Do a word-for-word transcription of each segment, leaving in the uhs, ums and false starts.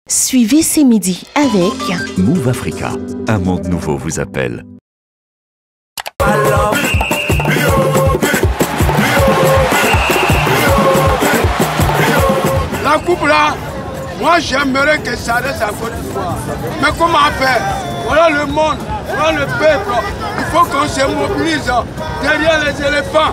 Suivez C'est Midi avec Move Africa. Un monde nouveau vous appelle. La coupe là, moi j'aimerais que ça reste à Côte d'Ivoire. Mais comment faire? Voilà le monde, voilà le peuple. Il faut qu'on se mobilise derrière les éléphants.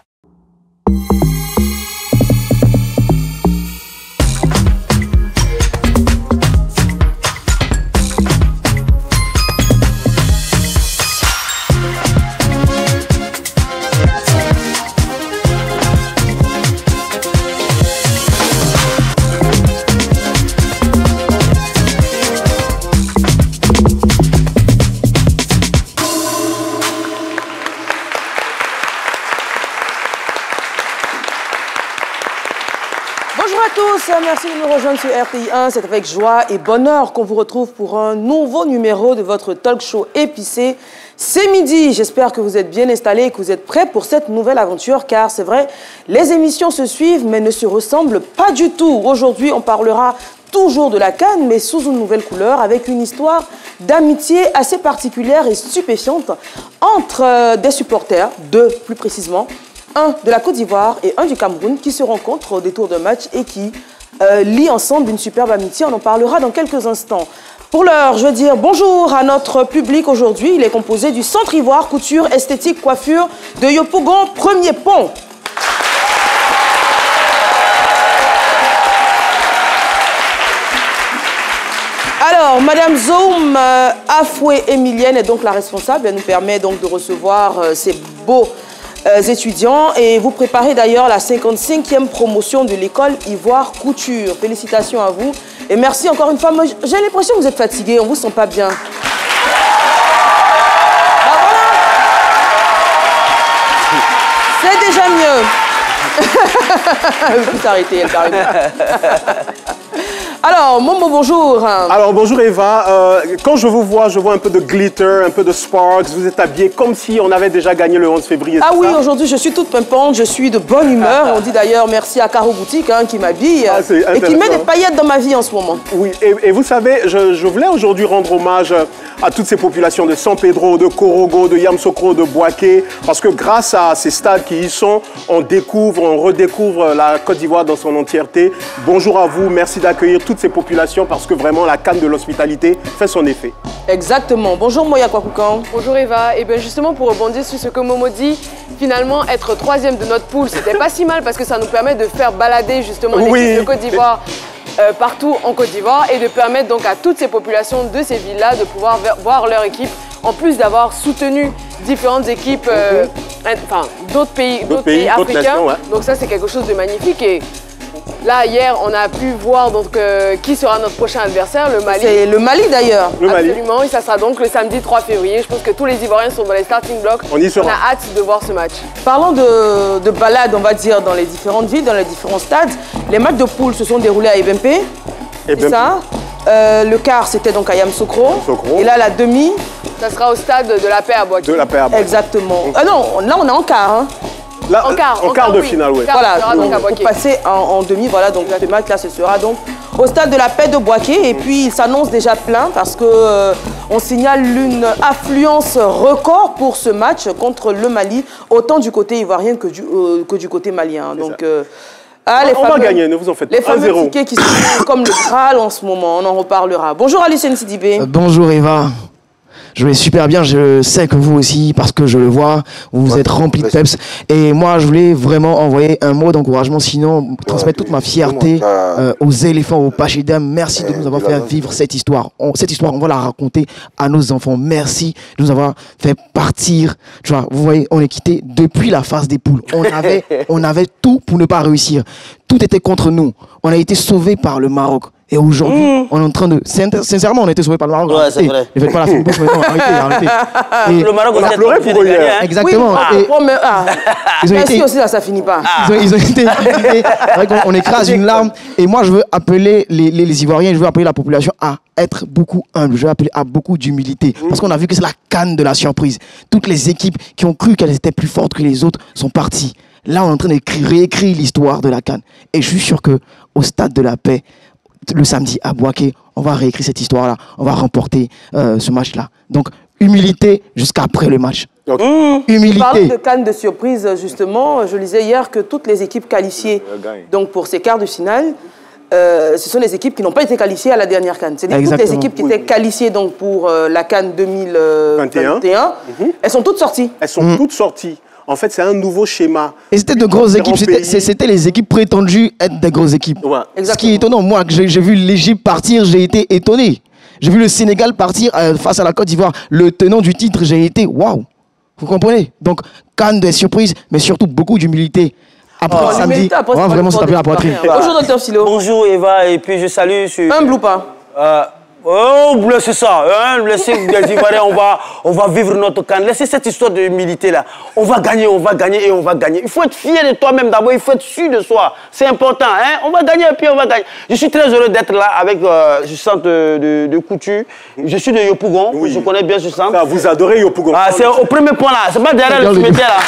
Merci de nous rejoindre sur R T I un. C'est avec joie et bonheur qu'on vous retrouve pour un nouveau numéro de votre talk show épicé. C'est midi. J'espère que vous êtes bien installés et que vous êtes prêts pour cette nouvelle aventure, car c'est vrai, les émissions se suivent mais ne se ressemblent pas du tout. Aujourd'hui, on parlera toujours de la CAN, mais sous une nouvelle couleur, avec une histoire d'amitié assez particulière et stupéfiante entre des supporters, deux plus précisément, un de la Côte d'Ivoire et un du Cameroun, qui se rencontrent au détour d'un match et qui euh, lient ensemble une superbe amitié. On en parlera dans quelques instants. Pour l'heure, je veux dire bonjour à notre public aujourd'hui. Il est composé du Centre Ivoire, couture, esthétique, coiffure de Yopougon, premier pont. Alors, Madame Zoum euh, Afoué Emilienne est donc la responsable. Elle nous permet donc de recevoir euh, ces beaux Euh, étudiants, et vous préparez d'ailleurs la cinquante-cinquième promotion de l'école Ivoire Couture. Félicitations à vous et merci encore une fois. J'ai l'impression que vous êtes fatigués, on ne vous sent pas bien. Ben voilà. C'est déjà mieux. Elle veut plus arrêter, elle carrément. Alors, Momo, bonjour. Alors, bonjour Eva. Euh, quand je vous vois, je vois un peu de glitter, un peu de sparks. Vous êtes habillée comme si on avait déjà gagné le onze février. Ah oui, aujourd'hui, je suis toute pimpante, je suis de bonne humeur. On dit d'ailleurs merci à Caro Boutique hein, qui m'habille ah, et qui met des paillettes dans ma vie en ce moment. Oui, et, et vous savez, je, je voulais aujourd'hui rendre hommage à toutes ces populations de San Pedro, de Korogo, de Yamoussoukro, de Bouaké, parce que grâce à ces stades qui y sont, on découvre, on redécouvre la Côte d'Ivoire dans son entièreté. Bonjour à vous, merci d'accueillir toutes ces populations parce que vraiment la canne de l'hospitalité fait son effet. Exactement. Bonjour Moya Kwakoukan. Bonjour Eva. Et bien justement pour rebondir sur ce que Momo dit, finalement être troisième de notre poule, c'était pas si mal parce que ça nous permet de faire balader justement l'équipe oui. de Côte d'Ivoire euh, partout en Côte d'Ivoire et de permettre donc à toutes ces populations de ces villes-là de pouvoir voir leur équipe, en plus d'avoir soutenu différentes équipes, euh, mm-hmm. enfin d'autres pays, d'autres pays, pays africains. Nations, ouais. Donc ça c'est quelque chose de magnifique. Et là, hier, on a pu voir donc, euh, qui sera notre prochain adversaire, le Mali. C'est le Mali d'ailleurs. Absolument, et ça sera donc le samedi trois février. Je pense que tous les Ivoiriens sont dans les starting blocks. On y sera. On a hâte de voir ce match. Parlons de, de balade, on va dire, dans les différentes villes, dans les différents stades. Les matchs de poule se sont déroulés à Ebempe. C'est ça. Euh, le quart, c'était donc à Yamoussoukro. Et là, la demi. Ça sera au stade de la Paix à Bouaké. De la Paix à Bouaké. Exactement. Ah non, là, on est en quart. Hein. Là, en quart, en en quart quart de oui. finale, oui. Voilà, donc, donc, pour passer en, en demi, voilà, donc ce match-là, ce sera donc au stade de la Paix de Bouaké. Et puis, il s'annonce déjà plein parce qu'on euh, signale une affluence record pour ce match contre le Mali, autant du côté ivoirien que du, euh, que du côté malien. Donc, euh, ah, on, on fameux, va gagner, ne vous en faites pas. Les fameux tickets qui sont comme le Graal en ce moment, on en reparlera. Bonjour Alicène Sidibé. Euh, bonjour Eva. Je vais super bien, je sais que vous aussi, parce que je le vois, vous ouais, êtes rempli de peps. Et moi, je voulais vraiment envoyer un mot d'encouragement, sinon ouais, transmettre toute ma fierté euh, aux éléphants, aux Pachédam. Merci ouais, de nous avoir fait vivre cette histoire. On, cette histoire, on va la raconter à nos enfants. Merci de nous avoir fait partir. Tu vois, vous voyez, on est quitté depuis la phase des poules. On avait, on avait tout pour ne pas réussir. Tout était contre nous. On a été sauvés par le Maroc. Et aujourd'hui, mmh. on est en train de... Sincèrement, on a été sauvés par le Maroc. Ouais, c'est vrai. Ne faites pas la fine bouche maintenant. Arrêtez, arrêtez. Et le Maroc, on a pleuré pour eux. Hein. Exactement. Oui, ah, et bon, mais, ah. Ils ont été... aussi, là, ça finit pas. Ah. Ils, ont, ils ont été... on, on écrase une larme. Et moi, je veux appeler les, les, les Ivoiriens, je veux appeler la population à être beaucoup humble. Je veux appeler à beaucoup d'humilité. Mmh. Parce qu'on a vu que c'est la canne de la surprise. Toutes les équipes qui ont cru qu'elles étaient plus fortes que les autres sont parties. Là, on est en train de réécrire l'histoire de la CAN. Et je suis sûr qu'au stade de la Paix, le samedi à Bouaké, on va réécrire cette histoire-là, on va remporter euh, ce match-là. Donc, humilité jusqu'après le match. Mmh. Humilité. Parlant de CAN de surprise, justement, je lisais hier que toutes les équipes qualifiées donc pour ces quarts de finale, euh, ce sont les équipes qui n'ont pas été qualifiées à la dernière CAN. C'est-à-dire toutes les équipes qui étaient qualifiées donc, pour euh, la CAN deux mille vingt et un, mmh. elles sont toutes sorties. Elles sont mmh. toutes sorties. En fait, c'est un nouveau schéma. Et c'était de grosses équipes. C'était les équipes prétendues être des grosses équipes. Ouais. Ce qui est étonnant, moi, j'ai vu l'Égypte partir, j'ai été étonné. J'ai vu le Sénégal partir euh, face à la Côte d'Ivoire. Le tenant du titre, j'ai été waouh. Vous comprenez? Donc, CAN des surprises, mais surtout beaucoup d'humilité. Après oh, samedi, on va vraiment se taper la poitrine. Bonjour, docteur Philo. Bonjour, Eva, et puis je salue... Sur... Humble ou pas? euh, Oh, laissez ça, hein, laissez les Ivoiriens, on va, on va vivre notre CAN. Laissez cette histoire de humilité là. On va gagner, on va gagner et on va gagner. Il faut être fier de toi-même d'abord, il faut être sûr de soi. C'est important, hein. On va gagner et puis on va gagner. Je suis très heureux d'être là avec euh, ce centre de, de, de couture. Je suis de Yopougon, oui. Je connais bien ce centre. Ah, vous adorez Yopougon. Ah, c'est au premier point là, c'est pas derrière le cimetière là.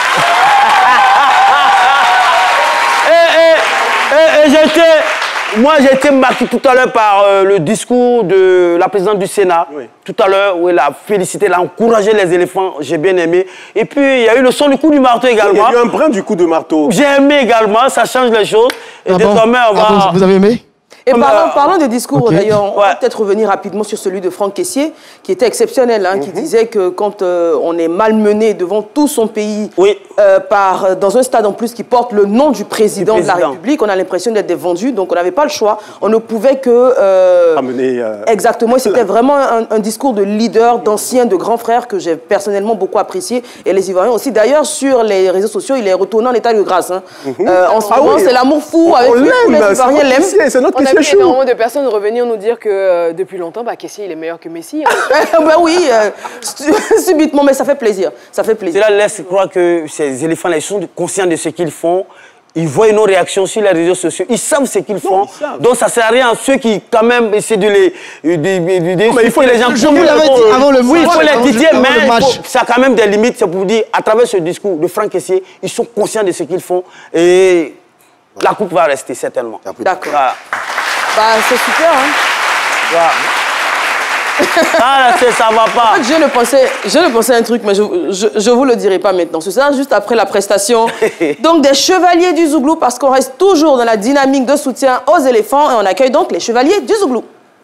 et et, et, et j'étais... Moi, j'ai été marqué tout à l'heure par euh, le discours de la présidente du Sénat. Oui. Tout à l'heure, où elle a félicité, elle a encouragé les éléphants. J'ai bien aimé. Et puis, il y a eu le son du coup du marteau également. Il y a eu un brin du coup de marteau. J'ai aimé également, ça change les choses. Et ah désormais, bon on va... ah bon, vous avez aimé? Et parlant, parlant des discours, okay. d'ailleurs, on ouais. va peut-être revenir rapidement sur celui de Franck Caissier, qui était exceptionnel, hein, mm-hmm. qui disait que quand euh, on est malmené devant tout son pays, oui. euh, par, dans un stade en plus qui porte le nom du président, du président. de la République, on a l'impression d'être des vendus, donc on n'avait pas le choix. On ne pouvait que... Euh, Amener, euh... Exactement, c'était vraiment un, un discours de leader, d'ancien, de grand frère que j'ai personnellement beaucoup apprécié, et les Ivoiriens aussi. D'ailleurs, sur les réseaux sociaux, il est retourné en état de grâce. Hein. Mm-hmm. euh, en ce ah moment, oui. c'est l'amour fou, avec lui, les Ivoiriens l'aiment. C'est notre Caissier chou. On a vu énormément de personnes revenir nous dire que euh, depuis longtemps, bah, Caissier il est meilleur que Messi. Hein. bah oui, euh, subitement, mais ça fait plaisir. Ça fait plaisir. Cela laisse croire que ces éléphants-là, ils sont conscients de ce qu'ils font. Ils voient nos réactions sur les réseaux sociaux. Ils savent ce qu'ils font. Non, donc ça ne sert à rien à ceux qui, quand même, essaient de les... De, de, de, de, mais il faut les gens... Je vous l'avais dit avant le match. Oui, il faut les titiller, mais faut, ça a quand même des limites. C'est pour vous dire, à travers ce discours de Franck Caissier, ils sont conscients de ce qu'ils font. Et la coupe va rester, certainement. D'accord. Voilà. Bah, c'est super, hein. Voilà. Ah, là, ça va pas. En fait, je ne pensais, je ne pensais un truc, mais je ne vous le dirai pas maintenant. Ce sera juste après la prestation. Donc, des chevaliers du Zouglou, parce qu'on reste toujours dans la dynamique de soutien aux éléphants. Et on accueille donc les chevaliers du Zouglou.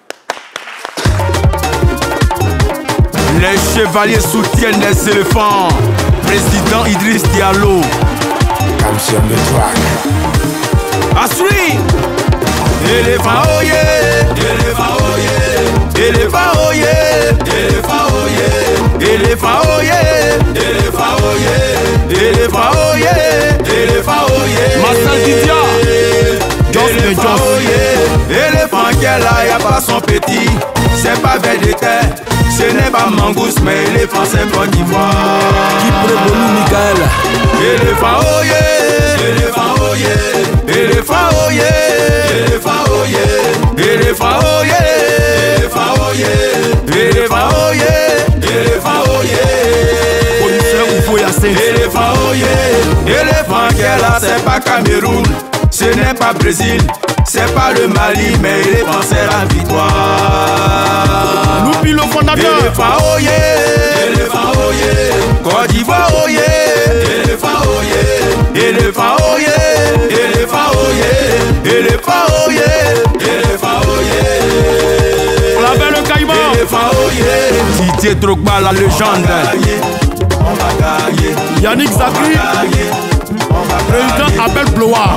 Les chevaliers soutiennent les éléphants. Président Idriss Diallo. Champion de track. Asri. Éléphant oye, éléphant oye, éléphant oye, éléphant oye, éléphant oye, éléphant oye, éléphant oye, éléphant oye. Marcel Didia, éléphant oye, éléphant qui est là, y'a pas son petit, c'est pas Védéter, ce n'est pas Mangousse, mais éléphant c'est Côte d'Ivoire. Qui prévenu Michael, éléphant oye, éléphant oye, éléphant oye. Éléphant oye, éléphant oye, éléphant oye, éléphant oye, éléphant oye. Commissaire Oufo Yassé. Éléphant oye, éléphant qui est là, c'est pas Cameroun, ce n'est pas Brésil, c'est pas le Mali, mais éléphant c'est la victoire. Nous pilons fondateur. Éléphant oye, éléphant oye, Côte d'Ivoire oye, éléphant oye, éléphant oye, éléphant oye, éléphant oye, éléphant oye. On l'appelle le Caïman. Éléphant oye. Didier Drogba, la légende. On va gagner. Yannick Zakri, président Abel Blois.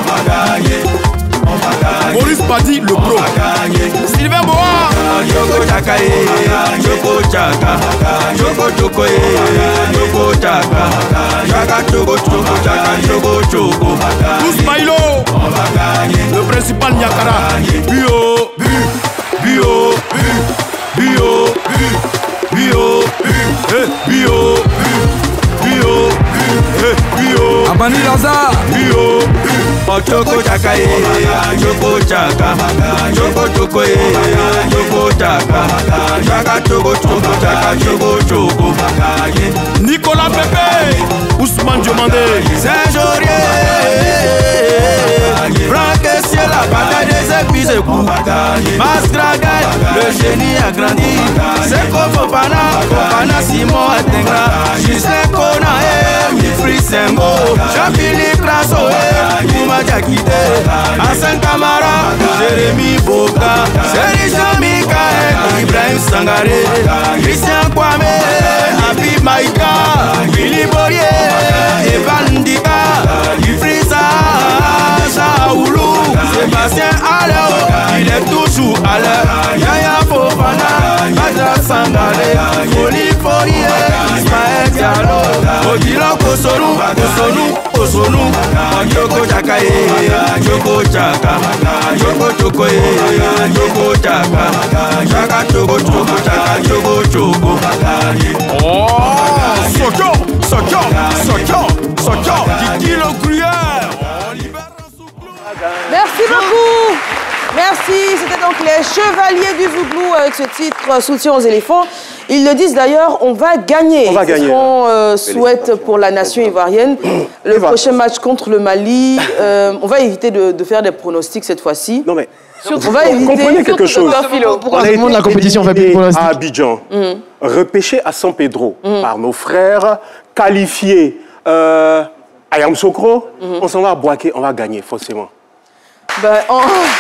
Maurice Badi, le pro. Sylvain Boa. Yoko Chaka, Yoko Chaka, Yoko Choko, Yoko Chaka, Chaka Choko Choko, Chaka Choko Choko. Tous Maïlo, le principal Nyakara. Bio, bu, bio, bu, bio, bu, bio, bu, bio, bu, bio, bu, bio. Abani Laza, bio, bu. Choko Chaka, Choko Chaka, Choko Choko, Choko Chaka, Chaka Choko Choko, Chaka Choko Choko. Nicolas Pepe, Ousmane Diomandé, Saint-Jorier, Franck Caissier, la bataille des c'est puis c'est coup. Masdraga, le génie a grandi. C'est comme Fofana, Fofana Simon Atengra. Justin Kona, Mifri Sembo. Jean-Philippe Rasso, Kouma Diakite. Hassan Kamara, Jérémy Boka. Serija Mikael, Ibrahim Sangare. Christian Kwame, Habib Maïka. Willy Borie, Evan Ndika. Ifrisa, Saoulou. Sébastien Aleo, il est toujours à l'heure. Yaya Fofana, Badra Sangare. Foli Folie, Ismaël Diallo. Odilon Kosonu, Kosonu, Kosonu. Yoko Chaka, Yoko Chaka. Yoko Choko, Yoko Chaka. Chaka Choko, Choko Chaka, Choko Choko. Oh, Socho, Socho, Socho, Socho. Kiki le gruyère. Merci beaucoup. Merci. C'était donc les Chevaliers du Zouglou avec ce titre Soutien aux éléphants. Ils le disent d'ailleurs, on va gagner. On va gagner. C'est ce qu'on euh, souhaite pour la nation ivoirienne. Le prochain match contre le Mali, euh, on va éviter de, de faire des pronostics cette fois-ci. Non mais, on va éviter... comprenez quelque chose. Pourquoi tout le monde la compétition fait plus de pronostics à Abidjan, Mm. repêché à San Pedro Mm. par nos frères, qualifiés euh, à Yamoussoukro, Mm. on s'en va à Boaké, on va gagner forcément. Ben, on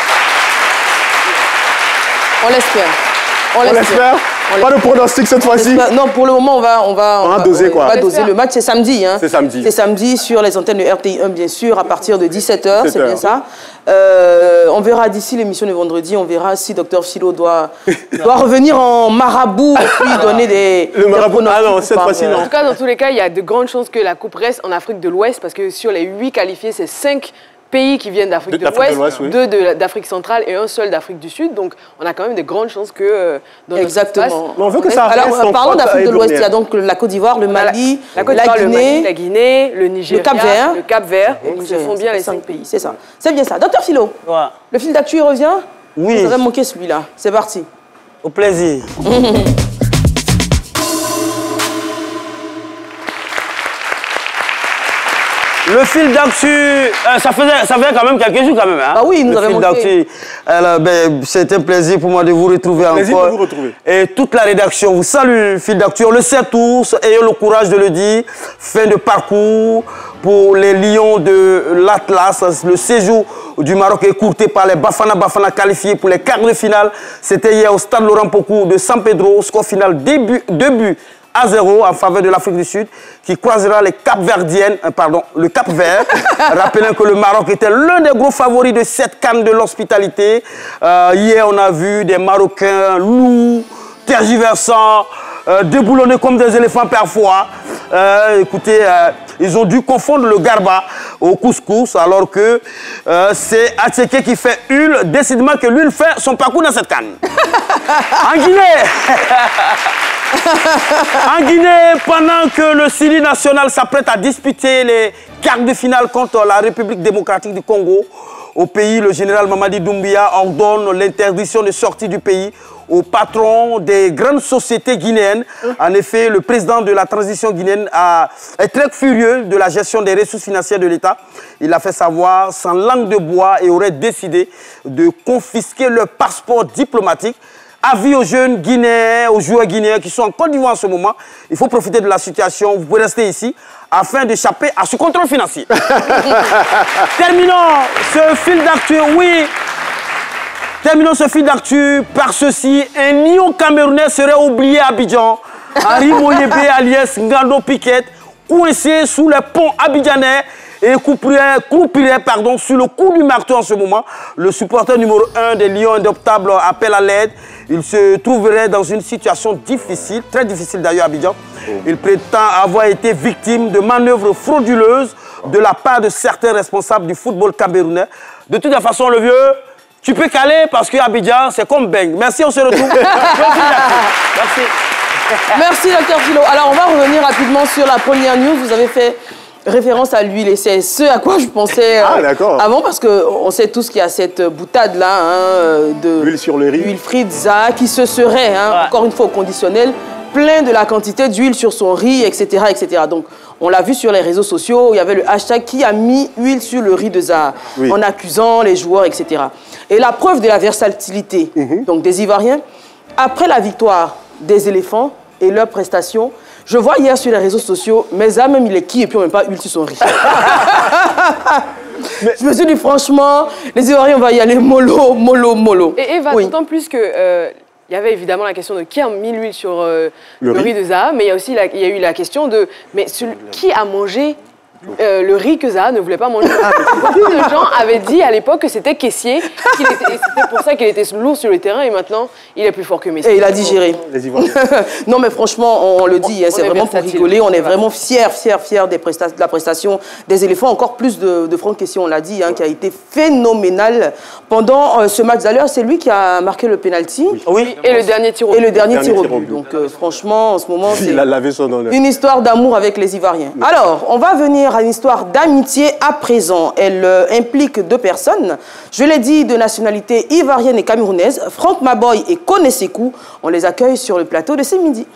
on l'espère. On l'espère. Pas de pronostic cette fois-ci. Non, pour le moment, on va, on va, on va doser quoi. On va doser. Le match, c'est samedi. Hein. C'est samedi. C'est samedi sur les antennes de R T I un, bien sûr, à partir de dix-sept heures. C'est bien ça. Euh, on verra d'ici l'émission de vendredi, on verra si Docteur Philo doit, doit revenir en marabout et puis donner des. Le marabout, des ah non, cette fois-ci, non. En tout cas, dans tous les cas, il y a de grandes chances que la coupe reste en Afrique de l'Ouest parce que sur les huit qualifiés, c'est cinq pays qui viennent d'Afrique de, de l'Ouest, oui. deux d'Afrique centrale et un seul d'Afrique du Sud. Donc, on a quand même de grandes chances que euh, dans Exactement. notre Mais on veut que ça Alors, reste en parlons d'Afrique de l'Ouest. Il y a donc la Côte d'Ivoire, le Mali, la, la, la, le Guinée, Mali, la Guinée, le Nigeria, le Cap-Vert. Le Cap-Vert. Mmh, ce sont bien les cinq pays, c'est ça. C'est bien ça. Docteur Philo, ouais. Le fil d'actu revient. Oui. Vous avez manqué celui-là. C'est parti. Au plaisir. Le fil d'actu, euh, ça, faisait, ça faisait quand même quelques jours quand même. Hein? Ah oui, nous le avons fil d'actu. Ben, c'est un plaisir pour moi de vous retrouver plaisir encore. de vous retrouver. Et toute la rédaction vous salue. Le fil d'actu, on le sait tous, ayons le courage de le dire. Fin de parcours pour les Lions de l'Atlas. Le séjour du Maroc écourté par les Bafana Bafana qualifiés pour les quarts de finale. C'était hier au stade Laurent Pokou de San Pedro. Score final début, deux buts à zéro en faveur de l'Afrique du Sud qui croisera les Cap-Verdiennes, euh, pardon, le Cap-Vert. Rappelant que le Maroc était l'un des gros favoris de cette canne de l'hospitalité. Euh, hier, on a vu des Marocains lourds, tergiversants, euh, déboulonnés comme des éléphants parfois. Euh, écoutez, euh, ils ont dû confondre le garba au couscous alors que euh, c'est Attiéké qui fait huile. Décidément que l'huile fait son parcours dans cette canne. En Guinée En Guinée, pendant que le Sili national s'apprête à disputer les quarts de finale contre la République démocratique du Congo, au pays, le général Mamadi Doumbouya ordonne l'interdiction de sortie du pays au patron des grandes sociétés guinéennes. En effet, le président de la transition guinéenne a, est très furieux de la gestion des ressources financières de l'État. Il a fait savoir sans langue de bois et aurait décidé de confisquer leur passeport diplomatique. Avis aux jeunes Guinéens, aux joueurs guinéens qui sont en Côte d'Ivoire en ce moment. Il faut profiter de la situation. Vous pouvez rester ici afin d'échapper à ce contrôle financier. Terminons ce fil d'actu. Oui. Terminons ce fil d'actu par ceci. Un lion camerounais serait oublié à Abidjan. Henri Moyebe alias Ngando Piquet, coincé sous les ponts abidjanais et croupirait, croupirait pardon, sur le coup du marteau en ce moment. Le supporter numéro un des Lions Indoptables appelle à l'aide. Il se trouverait dans une situation difficile, très difficile d'ailleurs à Abidjan. Il prétend avoir été victime de manœuvres frauduleuses de la part de certains responsables du football camerounais. De toute façon, le vieux, tu peux caler parce qu'à Abidjan, c'est comme bang. Merci, on se retrouve. Merci. Merci, docteur Philo. Alors, on va revenir rapidement sur la première news. Vous avez fait référence à l'huile et c'est ce à quoi je pensais ah, euh, avant parce qu'on sait tous qu'il y a cette boutade-là hein, de l'huile sur le riz. L'huile Fritza qui se serait, hein, ouais. encore une fois au conditionnel, plein de la quantité d'huile sur son riz, et cetera, et cetera. Donc, On l'a vu sur les réseaux sociaux, il y avait le hashtag qui a mis huile sur le riz de Zaha, oui. en accusant les joueurs, et cetera. Et la preuve de la versatilité mm-hmm. donc des Ivoiriens, après la victoire des éléphants et leurs prestations, je vois hier sur les réseaux sociaux, mais Zaha même il est qui et puis on ne met pas huile sur son riz. Mais... Je me suis dit franchement, les Ivoiriens on va y aller mollo, mollo, mollo. Et Eva, oui. d'autant plus que... Euh... Il y avait évidemment la question de qui a mis l'huile sur euh, le, le riz. riz de Zaha, mais il y a aussi la, il y a eu la question de mais celui, qui a mangé euh, le riz que Zaha ne voulait pas manger. Beaucoup de gens avaient dit à l'époque que c'était caissier, qu'il était, et c'était pour ça qu'il était lourd sur le terrain et maintenant il est plus fort que Messi. Et il a digéré. Non mais franchement, on, on le dit, hein, c'est vraiment pour rigoler, on est vraiment fiers, fiers, fiers des presta de la prestation des éléphants, encore plus de, de Franck Kessié, on l'a dit, hein, qui a été phénoménal pendant euh, ce match d'ailleurs. C'est lui qui a marqué le penalty. Oui. oui. Et le dernier tir au but. Et le dernier tir au but. Donc euh, franchement, en ce moment, c'est une histoire d'amour avec les Ivoiriens. Oui. Alors, on va venir à une histoire d'amitié à présent. Elle euh, implique deux personnes. Je l'ai dit, de nationalité ivoirienne et camerounaise. Franck Maboy et Koné Sékou. On les accueille sur le plateau de ce midi.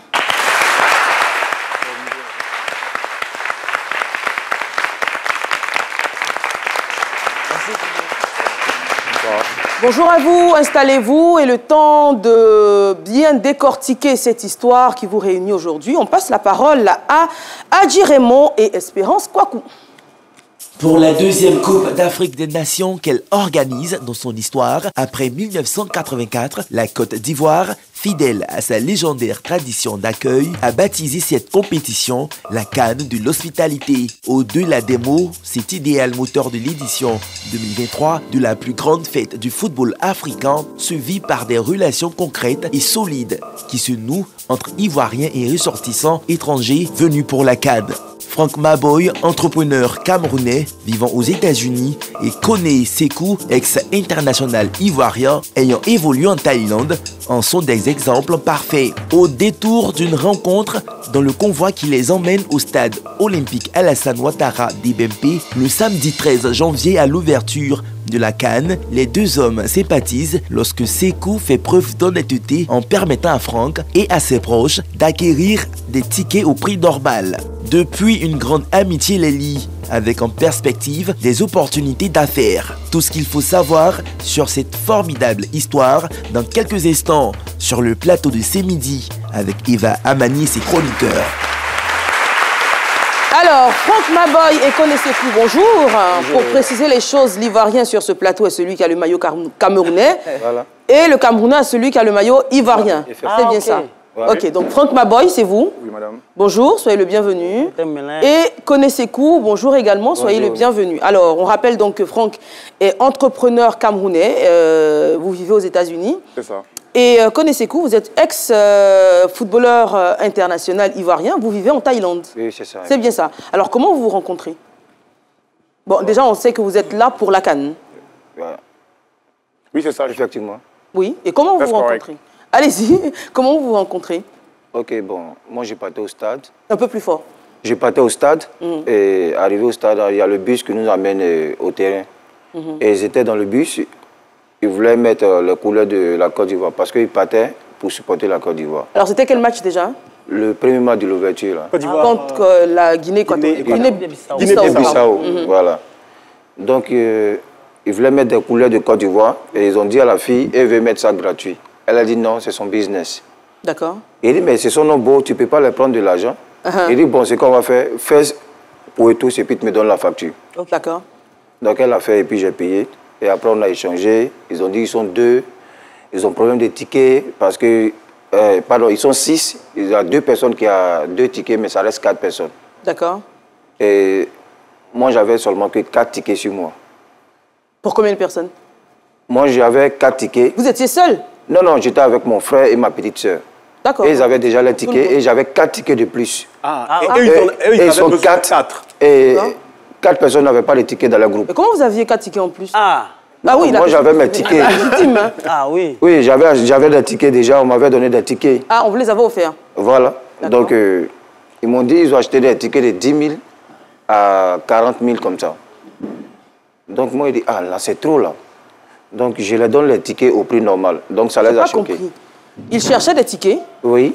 Bonjour à vous, installez-vous et le temps de bien décortiquer cette histoire qui vous réunit aujourd'hui, on passe la parole à Adji Raymond et Espérance Kouakou. Pour la deuxième Coupe d'Afrique des Nations qu'elle organise dans son histoire, après mille neuf cent quatre-vingt-quatre, la Côte d'Ivoire, fidèle à sa légendaire tradition d'accueil, a baptisé cette compétition la CAN de l'hospitalité. Au-delà des mots, cet idéal moteur de l'édition deux mille vingt-trois de la plus grande fête du football africain se vit par des relations concrètes et solides qui se nouent entre Ivoiriens et ressortissants étrangers venus pour la CAN. Franck Maboy, entrepreneur camerounais vivant aux États-Unis, et Koné Sékou, ex-international ivoirien ayant évolué en Thaïlande, en sont des exemples parfaits. Au détour d'une rencontre dans le convoi qui les emmène au stade olympique Alassane Ouattara d'Ibempe, le samedi treize janvier à l'ouverture de la CAN, les deux hommes sympathisent lorsque Sékou fait preuve d'honnêteté en permettant à Franck et à ses proches d'acquérir des tickets au prix normal. Depuis, une grande amitié les lie, avec en perspective des opportunités d'affaires. Tout ce qu'il faut savoir sur cette formidable histoire dans quelques instants sur le plateau de Ce Midi avec Eva Amani et ses chroniqueurs. Alors, Franck Maboy et Koné Sékou, bonjour. bonjour. Pour préciser les choses, l'Ivoirien sur ce plateau est celui qui a le maillot camerounais. Voilà. Et le Camerounais est celui qui a le maillot ivoirien. Ah, c'est bien okay. ça. Ouais. Ok, donc Franck Maboy, c'est vous. Oui, madame. Bonjour, soyez le bienvenu. Et Koné Sékou, bonjour également, soyez bonjour. le bienvenu. Alors, on rappelle donc que Franck est entrepreneur camerounais. Euh, vous vivez aux États-Unis. C'est ça. Et euh, Koné Sékou, vous êtes ex-footballeur euh, international ivoirien. Vous vivez en Thaïlande. Oui, c'est ça. C'est bien ça. Alors, comment vous vous rencontrez? Bon, ouais. déjà, on sait que vous êtes là pour la CAN. Ouais. Oui, c'est ça, effectivement. Oui, et comment vous vous rencontrez? Allez-y, comment vous vous rencontrez? Ok, bon, moi j'ai parté au stade. Un peu plus fort. J'ai parté au stade, mmh. et arrivé au stade, il y a le bus qui nous amène euh, au terrain. Mmh. Et ils étaient dans le bus, ils voulaient mettre euh, les couleurs de la Côte d'Ivoire parce qu'ils partaient pour supporter la Côte d'Ivoire. Alors c'était quel match déjà? Le premier match de l'ouverture. Côte d'Ivoire. Contre euh, la Guinée, Guinée-Bissau. Guinée, Guinée-Bissau, mmh. voilà. Donc euh, ils voulaient mettre des couleurs de Côte d'Ivoire et ils ont dit à la fille, elle veut mettre ça gratuit. Elle a dit non, c'est son business. D'accord. Il dit, mais c'est son nom beau, tu ne peux pas leur prendre de l'argent. Uh-huh. Il dit, bon, c'est qu'on va faire, fais pour tous et puis tu me donnes la facture. Okay. D'accord. Donc elle a fait et puis j'ai payé. Et après on a échangé. Ils ont dit, ils sont deux. Ils ont problème de tickets parce que, euh, pardon, ils sont six. Il y a deux personnes qui ont deux tickets, mais ça reste quatre personnes. D'accord. Et moi, j'avais seulement que quatre tickets sur moi. Pour combien de personnes? Moi, j'avais quatre tickets. Vous étiez seul? Non, non, j'étais avec mon frère et ma petite sœur. D'accord. Et ils avaient déjà les tickets et j'avais quatre tickets de plus. Ah, et ah. eux, ils, ont, eux, ils, ils sont quatre. quatre. Et quatre personnes n'avaient pas de tickets dans le groupe. Mais comment vous aviez quatre tickets en plus? Ah, ah oui, moi j'avais mes tickets. Hein? Ah oui. Oui, j'avais des tickets déjà, on m'avait donné des tickets. Ah, on vous les avait offerts? Voilà. Donc, euh, ils m'ont dit ils ont acheté des tickets de dix mille à quarante mille comme ça. Donc moi, il dit, ah là, c'est trop là. Donc, je leur donne les tickets au prix normal. Donc, ça les a choqués. Ils cherchaient des tickets? Oui.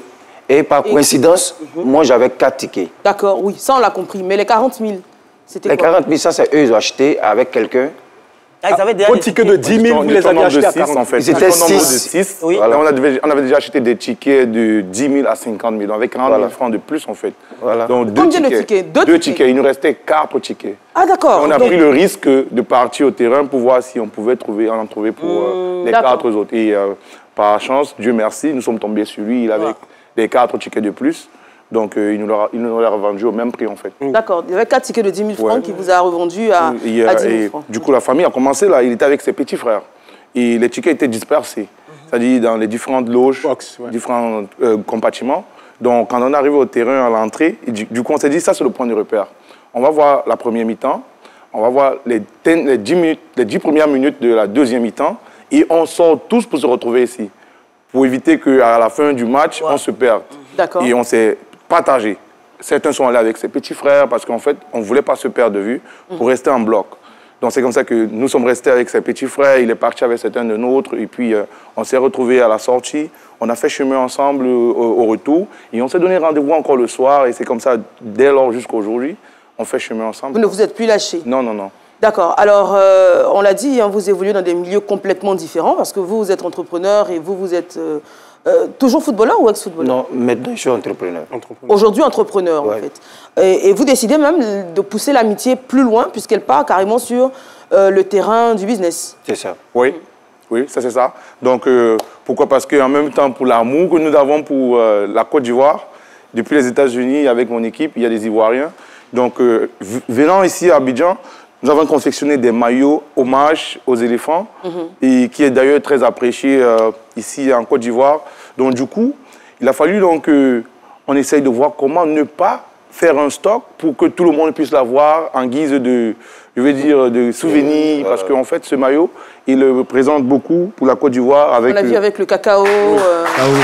Et par coïncidence, Et... moi, j'avais quatre tickets. D'accord, oui, ça, on l'a compris. Mais les quarante mille, c'était quoi? Les quarante mille, ça, c'est eux, ils ont acheté avec quelqu'un. Ah, ils avaient déjà Vos tickets de dix mille, vous les avez achetés à quarante. En fait. Ils étaient six. six. Oui. Voilà. On, avait, on avait déjà acheté des tickets de dix mille à cinquante mille, avec quarante mille voilà. francs de plus en fait. Voilà. Donc deux Combien tickets. de tickets? Deux, Deux tickets. tickets. Il nous restait quatre tickets. Ah d'accord. On a Donc... pris le risque de partir au terrain pour voir si on pouvait trouver, en trouver pour euh, les quatre autres. Et euh, par chance, Dieu merci, nous sommes tombés sur lui. Il avait ah. les quatre tickets de plus. Donc, euh, il nous l'a revendu au même prix, en fait. D'accord. Il y avait quatre tickets de dix mille francs ouais. qui vous a revendu à, et, à dix mille francs. Du coup, la famille a commencé là. Il était avec ses petits frères. Et les tickets étaient dispersés. Mm-hmm. C'est-à-dire dans les différentes loges, Box, ouais. différents euh, compartiments. Donc, quand on est arrivé au terrain, à l'entrée, du, du coup, on s'est dit, ça, c'est le point de repère. On va voir la première mi-temps. On va voir les, ten, les, dix minutes, les dix premières minutes de la deuxième mi-temps. Et on sort tous pour se retrouver ici. Pour éviter qu'à la fin du match, ouais. on se perde. D'accord. Et on s'est partagé. Certains sont allés avec ses petits frères parce qu'en fait, on ne voulait pas se perdre de vue pour mmh. rester en bloc. Donc c'est comme ça que nous sommes restés avec ses petits frères, il est parti avec certains de nôtres et puis euh, on s'est retrouvés à la sortie, on a fait chemin ensemble au, au retour et on s'est donné rendez-vous encore le soir et c'est comme ça, dès lors jusqu'à aujourd'hui, on fait chemin ensemble. Vous ne vous êtes plus lâchés? Non, non, non. D'accord. Alors, euh, on l'a dit, hein, vous évoluez dans des milieux complètement différents parce que vous, vous êtes entrepreneur et vous, vous êtes... Euh, Euh, toujours footballeur ou ex-footballeur? Non, maintenant je suis entrepreneur. entrepreneur. Aujourd'hui entrepreneur ouais. en fait. Et, et vous décidez même de pousser l'amitié plus loin puisqu'elle part carrément sur euh, le terrain du business. C'est ça. Oui, oui, ça c'est ça. Donc euh, pourquoi? Parce qu'en même temps pour l'amour que nous avons pour euh, la Côte d'Ivoire, depuis les États-Unis avec mon équipe, il y a des Ivoiriens. Donc euh, venant ici à Abidjan, nous avons confectionné des maillots hommage aux éléphants, mm-hmm. et qui est d'ailleurs très apprécié euh, ici en Côte d'Ivoire. Donc du coup, il a fallu donc euh, on essaye de voir comment ne pas faire un stock pour que tout le monde puisse l'avoir en guise de, je veux dire, de souvenir, euh, parce qu'en fait, ce maillot, il représente beaucoup pour la Côte d'Ivoire. Avec on l'a vu euh, avec le cacao. Euh...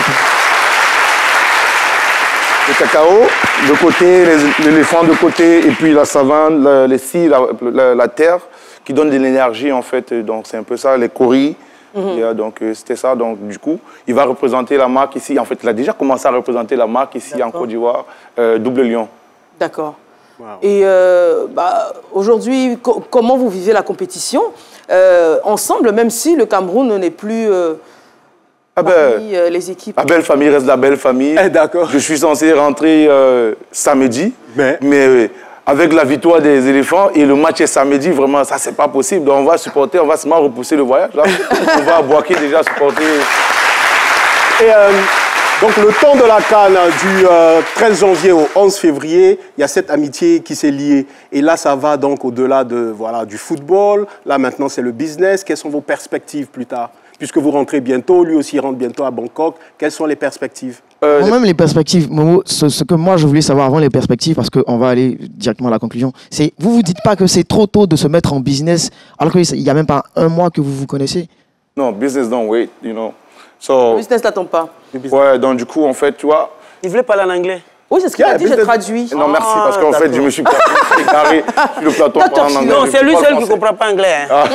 Le cacao, de côté, l'éléphant de côté, et puis la savane, la, les scies, la, la, la terre, qui donne de l'énergie, en fait. Donc, c'est un peu ça, les coris. Mm-hmm. Donc, euh, c'était ça. Donc, du coup, il va représenter la marque ici. En fait, il a déjà commencé à représenter la marque ici en Côte d'Ivoire, euh, Double Lion. D'accord. Wow. Et euh, bah, aujourd'hui, co comment vous vivez la compétition euh, ensemble, même si le Cameroun n'est plus... Euh, Ah ben, parmi, euh, les équipes. La belle famille reste la belle famille. Eh, d'accord. Je suis censé rentrer euh, samedi, mais, mais euh, avec la victoire des éléphants et le match est samedi, vraiment, ça, c'est pas possible. Donc, on va supporter, on va seulement repousser le voyage. Là. On va à Boaké déjà supporter. Et euh, donc, le temps de la CAN, du euh, treize janvier au onze février, il y a cette amitié qui s'est liée. Et là, ça va donc au-delà de, voilà, du football. Là, maintenant, c'est le business. Quelles sont vos perspectives plus tard ? Puisque vous rentrez bientôt, lui aussi rentre bientôt à Bangkok. Quelles sont les perspectives? euh, Moi-même, les perspectives, Momo, ce, ce que moi je voulais savoir avant les perspectives, parce qu'on va aller directement à la conclusion, c'est, vous vous dites pas que c'est trop tôt de se mettre en business, alors qu'il n'y a même pas un mois que vous vous connaissez? Non, business don't wait, you know. So, le business n'attend pas. Ouais, donc du coup, en fait, tu vois... Il voulait parler en anglais? Oui, c'est ce qu'il yeah, a dit, j'ai traduit. Non, merci, ah, parce qu'en fait, je me suis égaré sur le plateau en anglais. Non, c'est lui seul qui ne comprend pas anglais. Hein. Ah.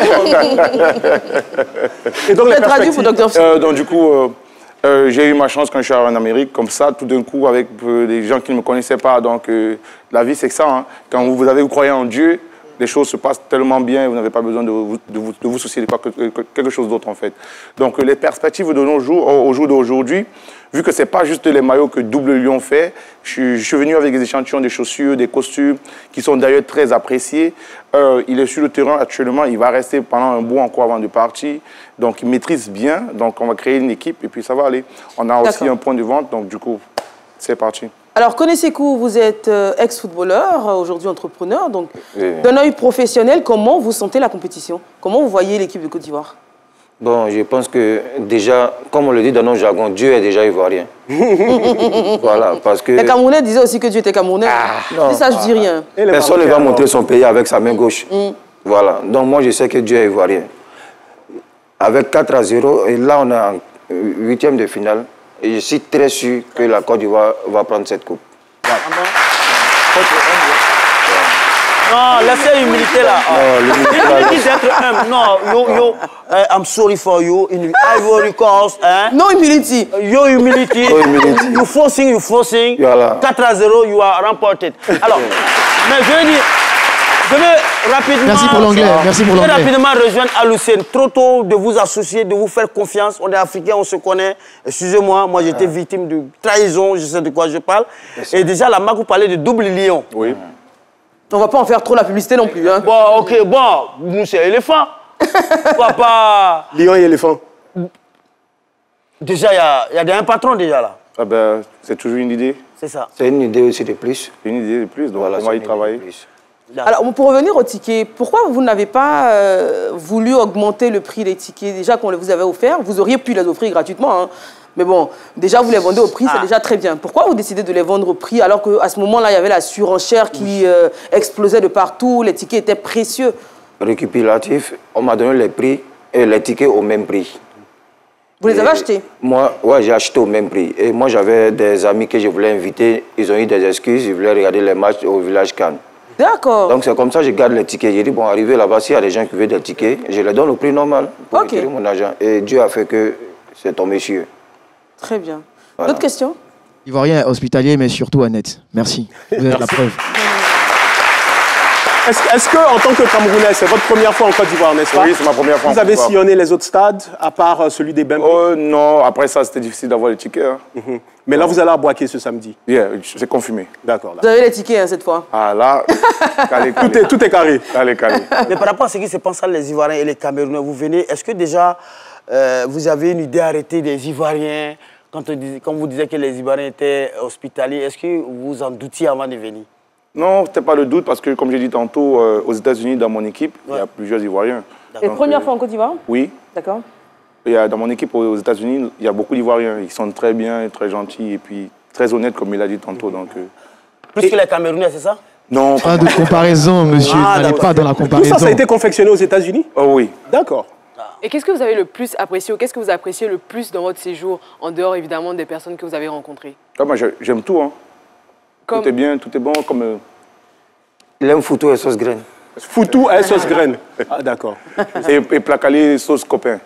Et donc, les traduit pour docteur euh, Donc, du coup, euh, euh, j'ai eu ma chance quand je suis arrivé en Amérique, comme ça, tout d'un coup, avec euh, des gens qui ne me connaissaient pas. Donc, euh, la vie, c'est que ça. Hein. Quand vous, vous avez vous croyez en Dieu, les choses se passent tellement bien, vous n'avez pas besoin de vous, de vous, de vous soucier de quelque chose d'autre, en fait. Donc, les perspectives de nos jours, au jour d'aujourd'hui, vu que ce n'est pas juste les maillots que Double Lion fait, je suis, je suis venu avec des échantillons, des chaussures, des costumes, qui sont d'ailleurs très appréciés. Euh, il est sur le terrain actuellement, il va rester pendant un bout encore avant de partir. Donc, il maîtrise bien, donc on va créer une équipe et puis ça va aller. On a aussi un point de vente, donc du coup, c'est parti. Alors, connaissez-vous, vous êtes euh, ex-footballeur, aujourd'hui entrepreneur, donc oui. D'un œil professionnel, comment vous sentez la compétition? Comment vous voyez l'équipe de Côte d'Ivoire? Bon, je pense que déjà, comme on le dit dans notre jargon, Dieu est déjà ivoirien. Voilà, parce que... Les Camerounais disaient aussi que Dieu était Camerounais. Ah, non, ça, je dis rien. Personne ne va montrer son pays avec sa main gauche. Mm. Voilà, donc moi, je sais que Dieu est ivoirien. Avec quatre à zéro, et là, on est en huitième de finale. Et je suis très sûr que la Côte d'Ivoire va prendre cette coupe. Voilà. Non, laissez l'humilité là. Non, l'humilité d'être humble. Non, yo, yo, uh, I'm sorry for you. In Ivory Coast, hein? No humility. Yo, humility. No humility. You forcing, you forcing. Voilà. quatre à zéro, you are remported. Alors, mais je vais dire, je vais rapidement... Merci pour l'anglais, merci pour l'anglais. Je vais rapidement rejoindre Alucène. Trop tôt de vous associer, de vous faire confiance. On est africains, on se connaît. Excusez-moi, moi, j'étais ah. victime de trahison, je sais de quoi je parle. Et déjà, la marque, vous parlez de double lion. Oui. On va pas en faire trop la publicité non plus. Hein. Bon, ok, bon, nous, c'est éléphant. Papa... Lion et éléphant. Déjà, il y a, y a un patron déjà là. Ah ben, c'est toujours une idée. C'est ça. C'est une idée aussi de plus. Une idée de plus, donc voilà, on va y travailler. Alors, pour revenir au ticket, pourquoi vous n'avez pas euh, voulu augmenter le prix des tickets? Déjà qu'on vous avait offert, vous auriez pu les offrir gratuitement. Hein. Mais bon, déjà, vous les vendez au prix, ah. c'est déjà très bien. Pourquoi vous décidez de les vendre au prix alors qu'à ce moment-là, il y avait la surenchère qui euh, explosait de partout, les tickets étaient précieux? Récupératif, on m'a donné les prix et les tickets au même prix. Vous les et avez achetés? Moi, ouais, j'ai acheté au même prix. Et moi, j'avais des amis que je voulais inviter. Ils ont eu des excuses, ils voulaient regarder les matchs au village Cannes. D'accord. Donc c'est comme ça que je garde les tickets. J'ai dit, bon, arrivé là-bas, s'il y a des gens qui veulent des tickets, je les donne au prix normal pour okay. retirer mon argent. Et Dieu a fait que c'est ton monsieur. Très bien. Voilà. D'autres questions? Ivoirien, hospitalier, mais surtout honnête. Merci. Vous êtes la preuve. Est-ce est que, en tant que Camerounais, c'est votre première fois en Côte d'Ivoire, n'est-ce pas? Oui, c'est ma première fois. Vous avez sillonné les autres stades, à part euh, celui des Bembe? Oh non, après ça, c'était difficile d'avoir les tickets. Hein. Mm-hmm. Mais là, vous allez à Boaké ce samedi? Yeah, c'est confirmé. D'accord. Vous avez les tickets hein, cette fois? Ah là, calé, calé. Tout, est, tout est carré. Calé, calé. Mais par rapport à ce qui se passe entre les Ivoiriens et les Camerounais, vous venez, est-ce que déjà, euh, vous avez une idée arrêtée des Ivoiriens? Quand, on disait, quand vous disiez que les Ivoiriens étaient hospitaliers, est-ce que vous en doutiez avant de venir? Non, c'était pas le doute parce que, comme j'ai dit tantôt, euh, aux États-Unis, dans mon équipe, ouais. il y a plusieurs Ivoiriens. Et première euh, fois en Côte d'Ivoire? Oui. D'accord. Dans mon équipe aux États-Unis, il y a beaucoup d'Ivoiriens. Ils sont très bien, très gentils et puis très honnêtes, comme il a dit tantôt. Donc, euh... Plus et... que les Camerounais, c'est ça? Non. Pas de comparaison, monsieur. Ah, n'allez pas dans la comparaison. Tout ça, ça a été confectionné aux États-Unis? Oh oui. D'accord. Et qu'est-ce que vous avez le plus apprécié ou qu'est-ce que vous appréciez le plus dans votre séjour, en dehors évidemment des personnes que vous avez rencontrées? Ah, moi, j'aime tout. Hein. Comme... Tout est bien, tout est bon. Comme, euh... Il aime foutou et sauce graine. Foutou et sauce graine. Ah, d'accord. Et, et placalé sauce copain.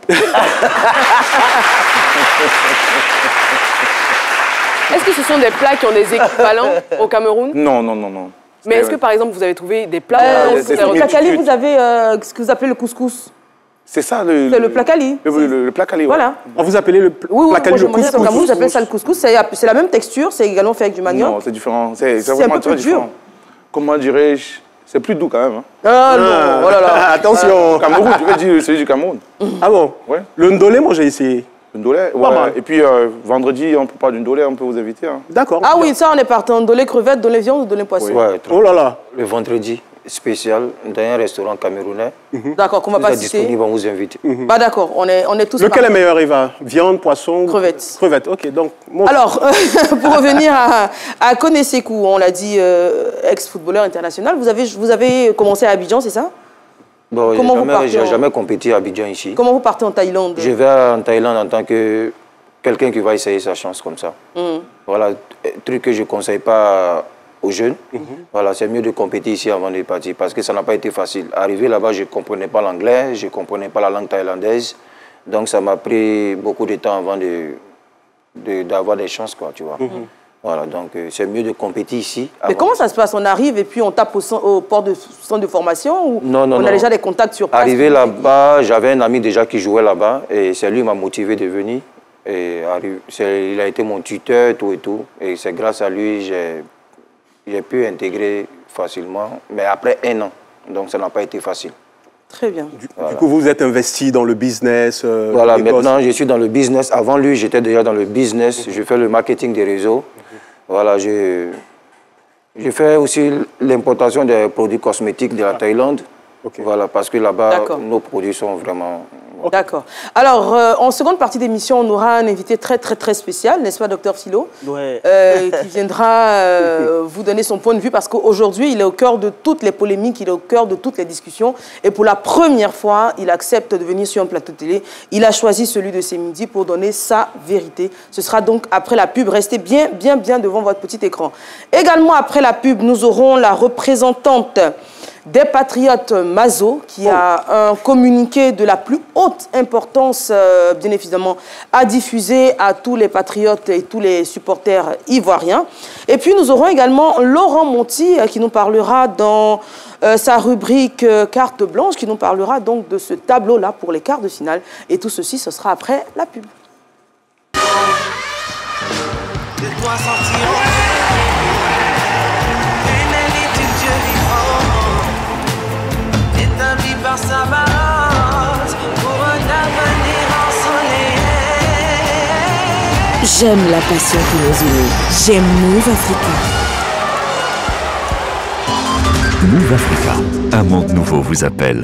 Est-ce que ce sont des plats qui ont des équivalents au Cameroun? Non, non, non, non. Mais est-ce que par exemple vous avez trouvé des plats euh, Au placali, vous avez euh, ce que vous appelez le couscous? C'est ça le... C'est le placali. Le, le, le placali, ouais. Voilà. On vous appelez le pl oui, oui, placali, moi, le couscous? Au Cameroun, vous appelez ça le couscous. C'est la même texture, c'est également fait avec du manioc. Non, c'est différent. C'est un peu plus dur. Comment dirais-je? C'est plus doux quand même. Hein. Ah non, ah. Oh là là. Attention. Cameroun, tu veux dire celui du Cameroun. Ah bon? Ouais. Le ndolé, moi j'ai essayé. Le ndolé, ouais. Et puis euh, vendredi, on peut pas du ndolé, on peut vous inviter. Hein. D'accord. Ah oui, ça on est partant. Ndolé crevette, ndolé viande, ndolé poisson. Oui. Ouais, oh là là. Le vendredi spécial dans un restaurant camerounais. Mm-hmm. D'accord, qu'on va pas citer. Disponible, on vous invite. Mm-hmm. Bah d'accord, on est, on est tous. Lequel est meilleur, Eva? Viande, poisson? Crevette. Crevette, ok. Donc, moi... Alors, pour revenir à, à Koné Sékou, on l'a dit, euh, ex-footballeur international, vous avez, vous avez commencé à Abidjan, c'est ça? Bon, Comment jamais, vous partez j'ai en... jamais compéti à Abidjan ici. Comment vous partez en Thaïlande? Je vais en Thaïlande en tant que quelqu'un qui va essayer sa chance comme ça. Mm. Voilà, un truc que je ne conseille pas aux jeunes. Mm-hmm. Voilà, c'est mieux de compétir ici avant de partir parce que ça n'a pas été facile. Arrivé là-bas, je ne comprenais pas l'anglais, je ne comprenais pas la langue thaïlandaise. Donc ça m'a pris beaucoup de temps avant de, de, d'avoir des chances, quoi, tu vois. Mm-hmm. Voilà, donc euh, c'est mieux de compétir ici. Mais comment ça se passe? On arrive et puis on tape au, au port de centre de formation ou non, non, on non. a déjà des contacts sur place? Arrivé là-bas, j'avais un ami déjà qui jouait là-bas et c'est lui qui m'a motivé de venir. Et il a été mon tuteur, tout et tout. Et c'est grâce à lui que j'ai pu intégrer facilement, mais après un an. Donc ça n'a pas été facile. Très bien. Du, voilà. du coup, vous êtes investi dans le business euh, Voilà, maintenant je suis dans le business. Avant lui, j'étais déjà dans le business. Mm-hmm. Je fais le marketing des réseaux. Mm-hmm. Voilà, je, je fais aussi l'importation des produits cosmétiques de la Thaïlande. Okay. Voilà, parce que là-bas, nos produits sont vraiment... Okay. D'accord. Alors, euh, en seconde partie d'émission, on aura un invité très, très, très spécial, n'est-ce pas, docteur Philo? Ouais. euh, qui viendra euh, vous donner son point de vue, parce qu'aujourd'hui, il est au cœur de toutes les polémiques, il est au cœur de toutes les discussions. Et pour la première fois, il accepte de venir sur un plateau de télé. Il a choisi celui de ces midis pour donner sa vérité. Ce sera donc après la pub. Restez bien, bien, bien devant votre petit écran. Également, après la pub, nous aurons la représentante des Patriotes Mazo, qui oh. a un communiqué de la plus haute importance, euh, bien évidemment, à diffuser à tous les patriotes et tous les supporters ivoiriens. Et puis, nous aurons également Laurent Monti, euh, qui nous parlera dans euh, sa rubrique euh, Carte Blanche, qui nous parlera donc de ce tableau-là pour les quarts de finale. Et tout ceci, ce sera après la pub. De toi sortir une élite d'une jolie femme établie par sa balance pour un avenir ensoleillé. J'aime la passion qui nous unit. J'aime Move Africa. Move Africa, un monde nouveau vous appelle.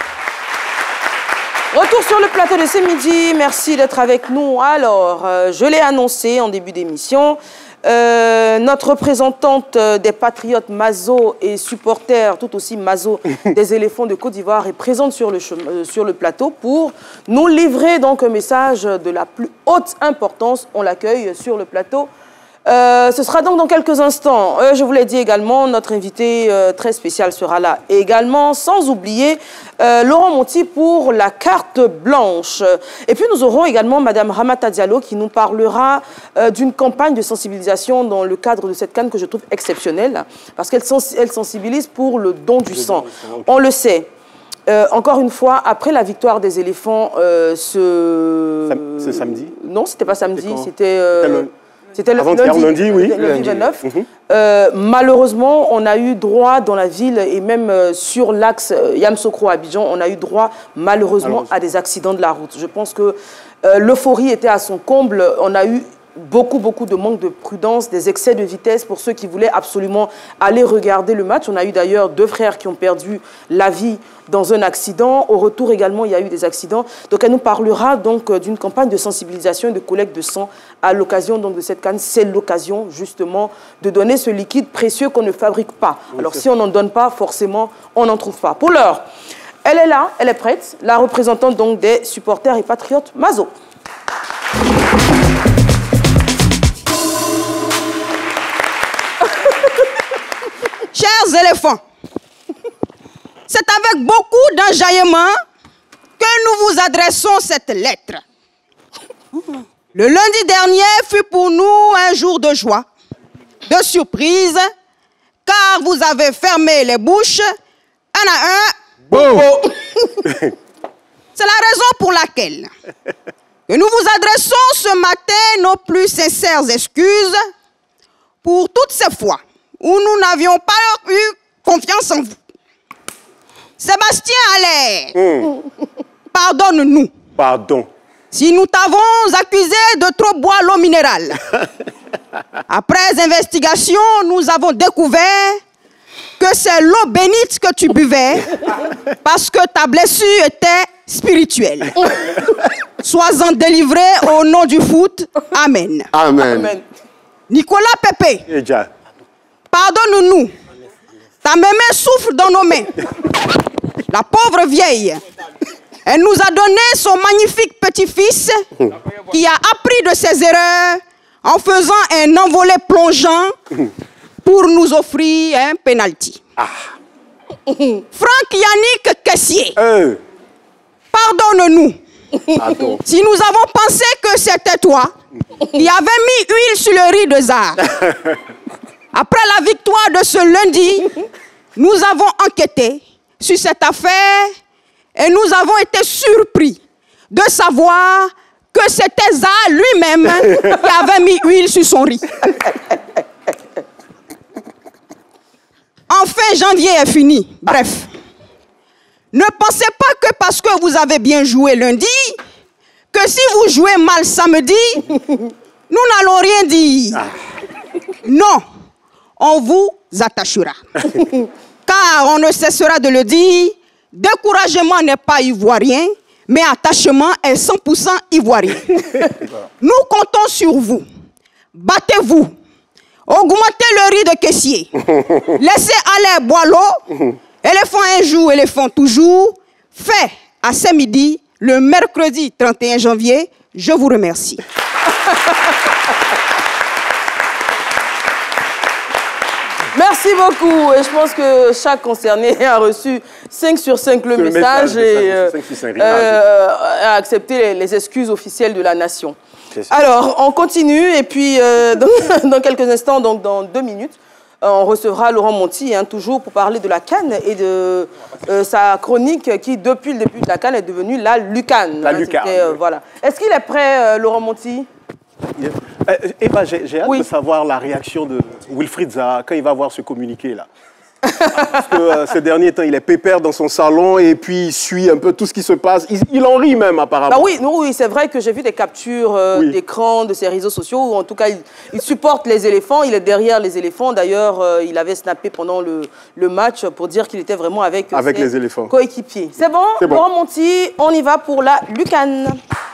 Retour sur le plateau de ce midi, merci d'être avec nous. Alors, euh, je l'ai annoncé en début d'émission, euh, notre représentante des Patriotes Mazo et supporter tout aussi Mazo des éléphants de Côte d'Ivoire est présente sur le, euh, sur le plateau pour nous livrer donc un message de la plus haute importance. On l'accueille sur le plateau. Euh, ce sera donc dans quelques instants. Euh, je vous l'ai dit également, notre invité euh, très spécial sera là également, sans oublier euh, Laurent Monti pour la carte blanche. Et puis nous aurons également Madame Ramata Diallo qui nous parlera euh, d'une campagne de sensibilisation dans le cadre de cette CAN que je trouve exceptionnelle, parce qu'elle sens elle sensibilise pour le don du sang. On le sait. Euh, encore une fois, après la victoire des éléphants, euh, ce... C'est samedi? Non, c'était pas samedi, c'était... Euh... C'était le lundi, lundi, oui. Le lundi vingt-neuf. Mm-hmm. euh, malheureusement, on a eu droit dans la ville et même euh, sur l'axe euh, Yamoussoukro-Abidjan, on a eu droit malheureusement Alors, à des accidents de la route. Je pense que euh, l'euphorie était à son comble. On a eu beaucoup, beaucoup de manque de prudence, des excès de vitesse pour ceux qui voulaient absolument aller regarder le match. On a eu d'ailleurs deux frères qui ont perdu la vie dans un accident. Au retour également, il y a eu des accidents. Donc, elle nous parlera donc d'une campagne de sensibilisation et de collecte de sang à l'occasion donc de cette CAN. C'est l'occasion justement de donner ce liquide précieux qu'on ne fabrique pas. Oui, Alors, si on n'en donne pas, forcément, on n'en trouve pas. Pour l'heure, elle est là, elle est prête, la représentante donc des supporters et patriotes Mazo. Chers éléphants, c'est avec beaucoup d'enjaillement que nous vous adressons cette lettre. Le lundi dernier fut pour nous un jour de joie, de surprise, car vous avez fermé les bouches un à un. Bon. C'est la raison pour laquelle que nous vous adressons ce matin nos plus sincères excuses pour toutes ces fois où nous n'avions pas eu confiance en vous. Sébastien Allaire, mmh. pardonne-nous. Pardon. Si nous t'avons accusé de trop boire l'eau minérale. Après investigation, nous avons découvert que c'est l'eau bénite que tu buvais parce que ta blessure était spirituelle. Sois-en délivré au nom du foot. Amen. Amen. Amen. Nicolas Pépé. Eja. Pardonne-nous. Ta mémé souffle dans nos mains. La pauvre vieille, elle nous a donné son magnifique petit-fils qui a appris de ses erreurs en faisant un envolé plongeant pour nous offrir un penalty. Ah. Franck Yannick Kessier, euh. pardonne-nous. Si nous avons pensé que c'était toi qui avais mis huile sur le riz de Zare. Après la victoire de ce lundi, nous avons enquêté sur cette affaire et nous avons été surpris de savoir que c'était Zare lui-même qui avait mis huile sur son riz. Enfin, janvier est fini. Bref, ne pensez pas que parce que vous avez bien joué lundi, que si vous jouez mal samedi, nous n'allons rien dire. Non, on vous attachera. Car on ne cessera de le dire, découragement n'est pas ivoirien, mais attachement est cent pour cent ivoirien. Nous comptons sur vous. Battez-vous. Augmentez le riz de caissier. Laissez aller boire l'eau. Éléphant un jour, éléphant toujours. Fait à ce midi, le mercredi trente et un janvier. Je vous remercie. Merci beaucoup. Et je pense que chaque concerné a reçu cinq sur cinq le, le message, message et euh, euh, a accepté les, les excuses officielles de la nation. Alors, on continue et puis euh, dans, dans quelques instants, donc dans deux minutes, on recevra Laurent Monti, hein, toujours pour parler de la CAN et de euh, sa chronique qui, depuis le début de la CAN, est devenue la Lucan. La hein, Lucan. Euh, voilà. Est-ce qu'il est prêt, euh, Laurent Monti? euh, Eva, j'ai hâte oui. de savoir la réaction de Wilfried Zaha quand il va voir ce communiqué-là. Parce que euh, ces derniers temps, il est pépère dans son salon et puis il suit un peu tout ce qui se passe. Il, il en rit même, apparemment. Bah oui, oui c'est vrai que j'ai vu des captures euh, oui. d'écran de ses réseaux sociaux où, en tout cas, il, il supporte les éléphants. Il est derrière les éléphants. D'ailleurs, euh, il avait snappé pendant le, le match pour dire qu'il était vraiment avec, euh, avec ses les éléphants. coéquipiers. C'est bon, bon, Laurent Monti, on y va pour la Lucan.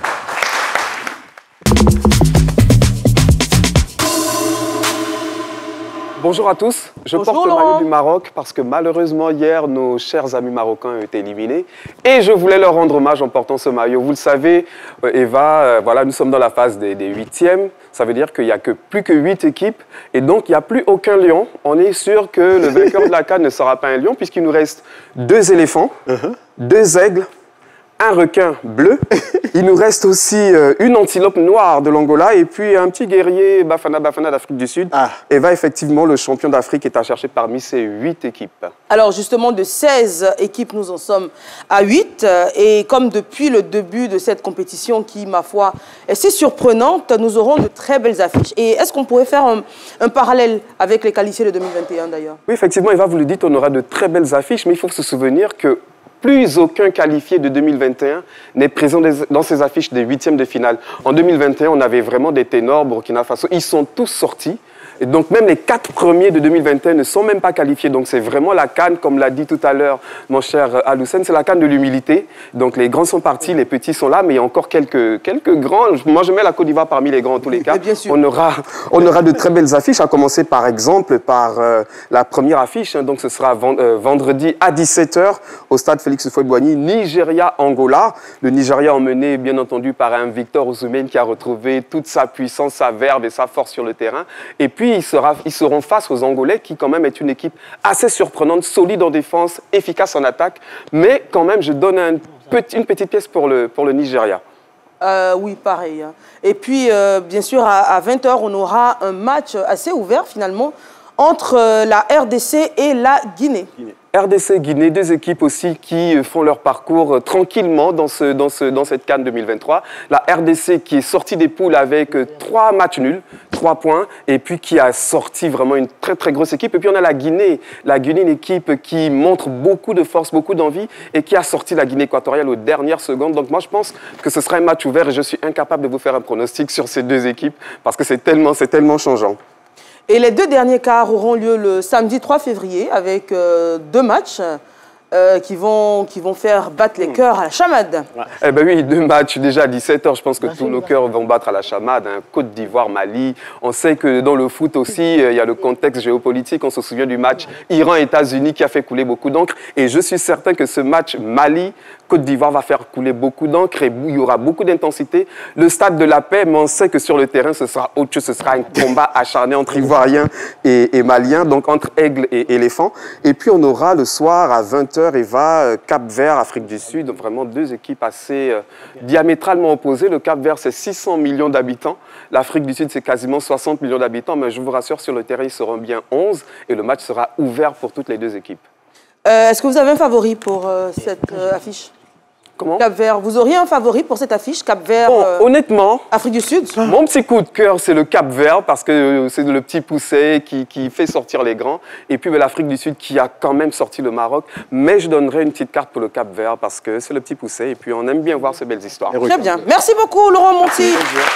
Bonjour à tous, je Bonjour porte le Laurent. maillot du Maroc parce que malheureusement hier nos chers amis marocains ont été éliminés et je voulais leur rendre hommage en portant ce maillot. Vous le savez, Eva, euh, voilà, nous sommes dans la phase des, des huitièmes, ça veut dire qu'il n'y a que plus que huit équipes et donc il n'y a plus aucun lion. On est sûr que le vainqueur de la CAN ne sera pas un lion puisqu'il nous reste deux éléphants, uh-huh. deux aigles, un requin bleu. Il nous reste aussi euh, une antilope noire de l'Angola et puis un petit guerrier Bafana Bafana d'Afrique du Sud. Ah. Eva, effectivement, le champion d'Afrique est à chercher parmi ces huit équipes. Alors justement, de seize équipes, nous en sommes à huit. Et comme depuis le début de cette compétition qui, ma foi, est si surprenante, nous aurons de très belles affiches. Et est-ce qu'on pourrait faire un, un parallèle avec les qualifiés de deux mille vingt et un d'ailleurs? Oui, effectivement, Eva, vous le dites, on aura de très belles affiches, mais il faut se souvenir que plus aucun qualifié de deux mille vingt et un n'est présent dans ces affiches des huitièmes de finale. En deux mille vingt et un, on avait vraiment des ténors Burkina Faso. Ils sont tous sortis. Et donc même les quatre premiers de deux mille vingt et un ne sont même pas qualifiés. Donc c'est vraiment la CAN, comme l'a dit tout à l'heure mon cher Aloussen, c'est la CAN de l'humilité. Donc les grands sont partis, les petits sont là, mais il y a encore quelques, quelques grands. Moi je mets la Côte d'Ivoire parmi les grands en tous les cas. Bien sûr. On aura, on aura de très belles affiches, à commencer par exemple par euh, la première affiche. Hein, donc ce sera euh, vendredi à dix-sept heures au stade Félix Houphouët-Boigny, Nigeria-Angola. Le Nigeria emmené bien entendu par un Victor Osimhen qui a retrouvé toute sa puissance, sa verve et sa force sur le terrain. Et puis Ils, sera, ils seront face aux Angolais, qui quand même est une équipe assez surprenante, solide en défense, efficace en attaque. Mais quand même, je donne un petit, une petite pièce pour le, pour le Nigeria. Euh, oui, pareil. Et puis, euh, bien sûr, à, à vingt heures, on aura un match assez ouvert, finalement, entre euh, la R D C et la Guinée. Guinée. R D C, Guinée, deux équipes aussi qui font leur parcours euh, tranquillement dans, ce, dans, ce, dans cette CAN deux mille vingt-trois. La R D C qui est sortie des poules avec euh, trois matchs nuls, trois points, et puis qui a sorti vraiment une très très grosse équipe. Et puis on a la Guinée, la Guinée, une équipe qui montre beaucoup de force, beaucoup d'envie, et qui a sorti la Guinée équatoriale aux dernières secondes. Donc moi je pense que ce sera un match ouvert et je suis incapable de vous faire un pronostic sur ces deux équipes parce que c'est tellement, c'est tellement changeant. Et les deux derniers quarts auront lieu le samedi trois février avec euh, deux matchs euh, qui, vont, qui vont faire battre les cœurs à la chamade. Ouais. Eh bien oui, deux matchs déjà à dix-sept heures. Je pense que tous nos cœurs vont battre à la chamade. Hein. Côte d'Ivoire, Mali. On sait que dans le foot aussi, il y a le contexte géopolitique. On se souvient du match Iran-États-Unis qui a fait couler beaucoup d'encre. Et je suis certain que ce match Mali Côte d'Ivoire va faire couler beaucoup d'encre et il y aura beaucoup d'intensité. Le stade de la paix, mais on sait que sur le terrain, ce sera autre chose. Ce sera un combat acharné entre Ivoiriens et, et Maliens, donc entre Aigle et Éléphant. Et puis on aura le soir à vingt heures, Eva, Cap-Vert, Afrique du Sud. Donc vraiment deux équipes assez euh, diamétralement opposées. Le Cap-Vert, c'est six cents millions d'habitants. L'Afrique du Sud, c'est quasiment soixante millions d'habitants. Mais je vous rassure, sur le terrain, ils seront bien onze. Et le match sera ouvert pour toutes les deux équipes. Euh, Est-ce que vous avez un favori pour euh, cette euh, affiche? Comment? Cap-Vert. Vous auriez un favori pour cette affiche, Cap-Vert, bon, euh, honnêtement, Afrique du Sud? Mon petit coup de cœur, c'est le Cap-Vert parce que c'est le petit poussé qui, qui fait sortir les grands. Et puis ben, l'Afrique du Sud qui a quand même sorti le Maroc. Mais je donnerai une petite carte pour le Cap-Vert parce que c'est le petit poussé. Et puis on aime bien voir ces belles histoires. Très bien. Merci beaucoup, Laurent Monti.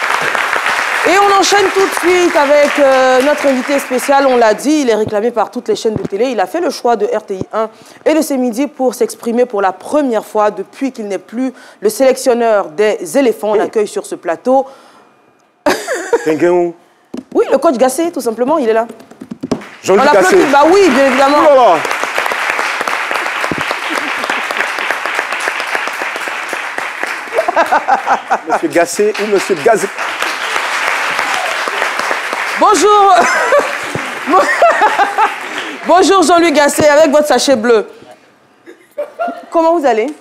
Et on enchaîne tout de suite avec euh, notre invité spécial. On l'a dit, il est réclamé par toutes les chaînes de télé. Il a fait le choix de R T I un et de C Midi pour s'exprimer pour la première fois depuis qu'il n'est plus le sélectionneur des éléphants. On l'accueille sur ce plateau. Oui, le coach Gassé, tout simplement, il est là. Jean-Luc Gassé. Bah oui, bien évidemment. Oh Monsieur Gassé ou Monsieur Gazé. Bonjour. Bonjour Jean-Louis Gasset, avec votre sachet bleu. Comment vous allez?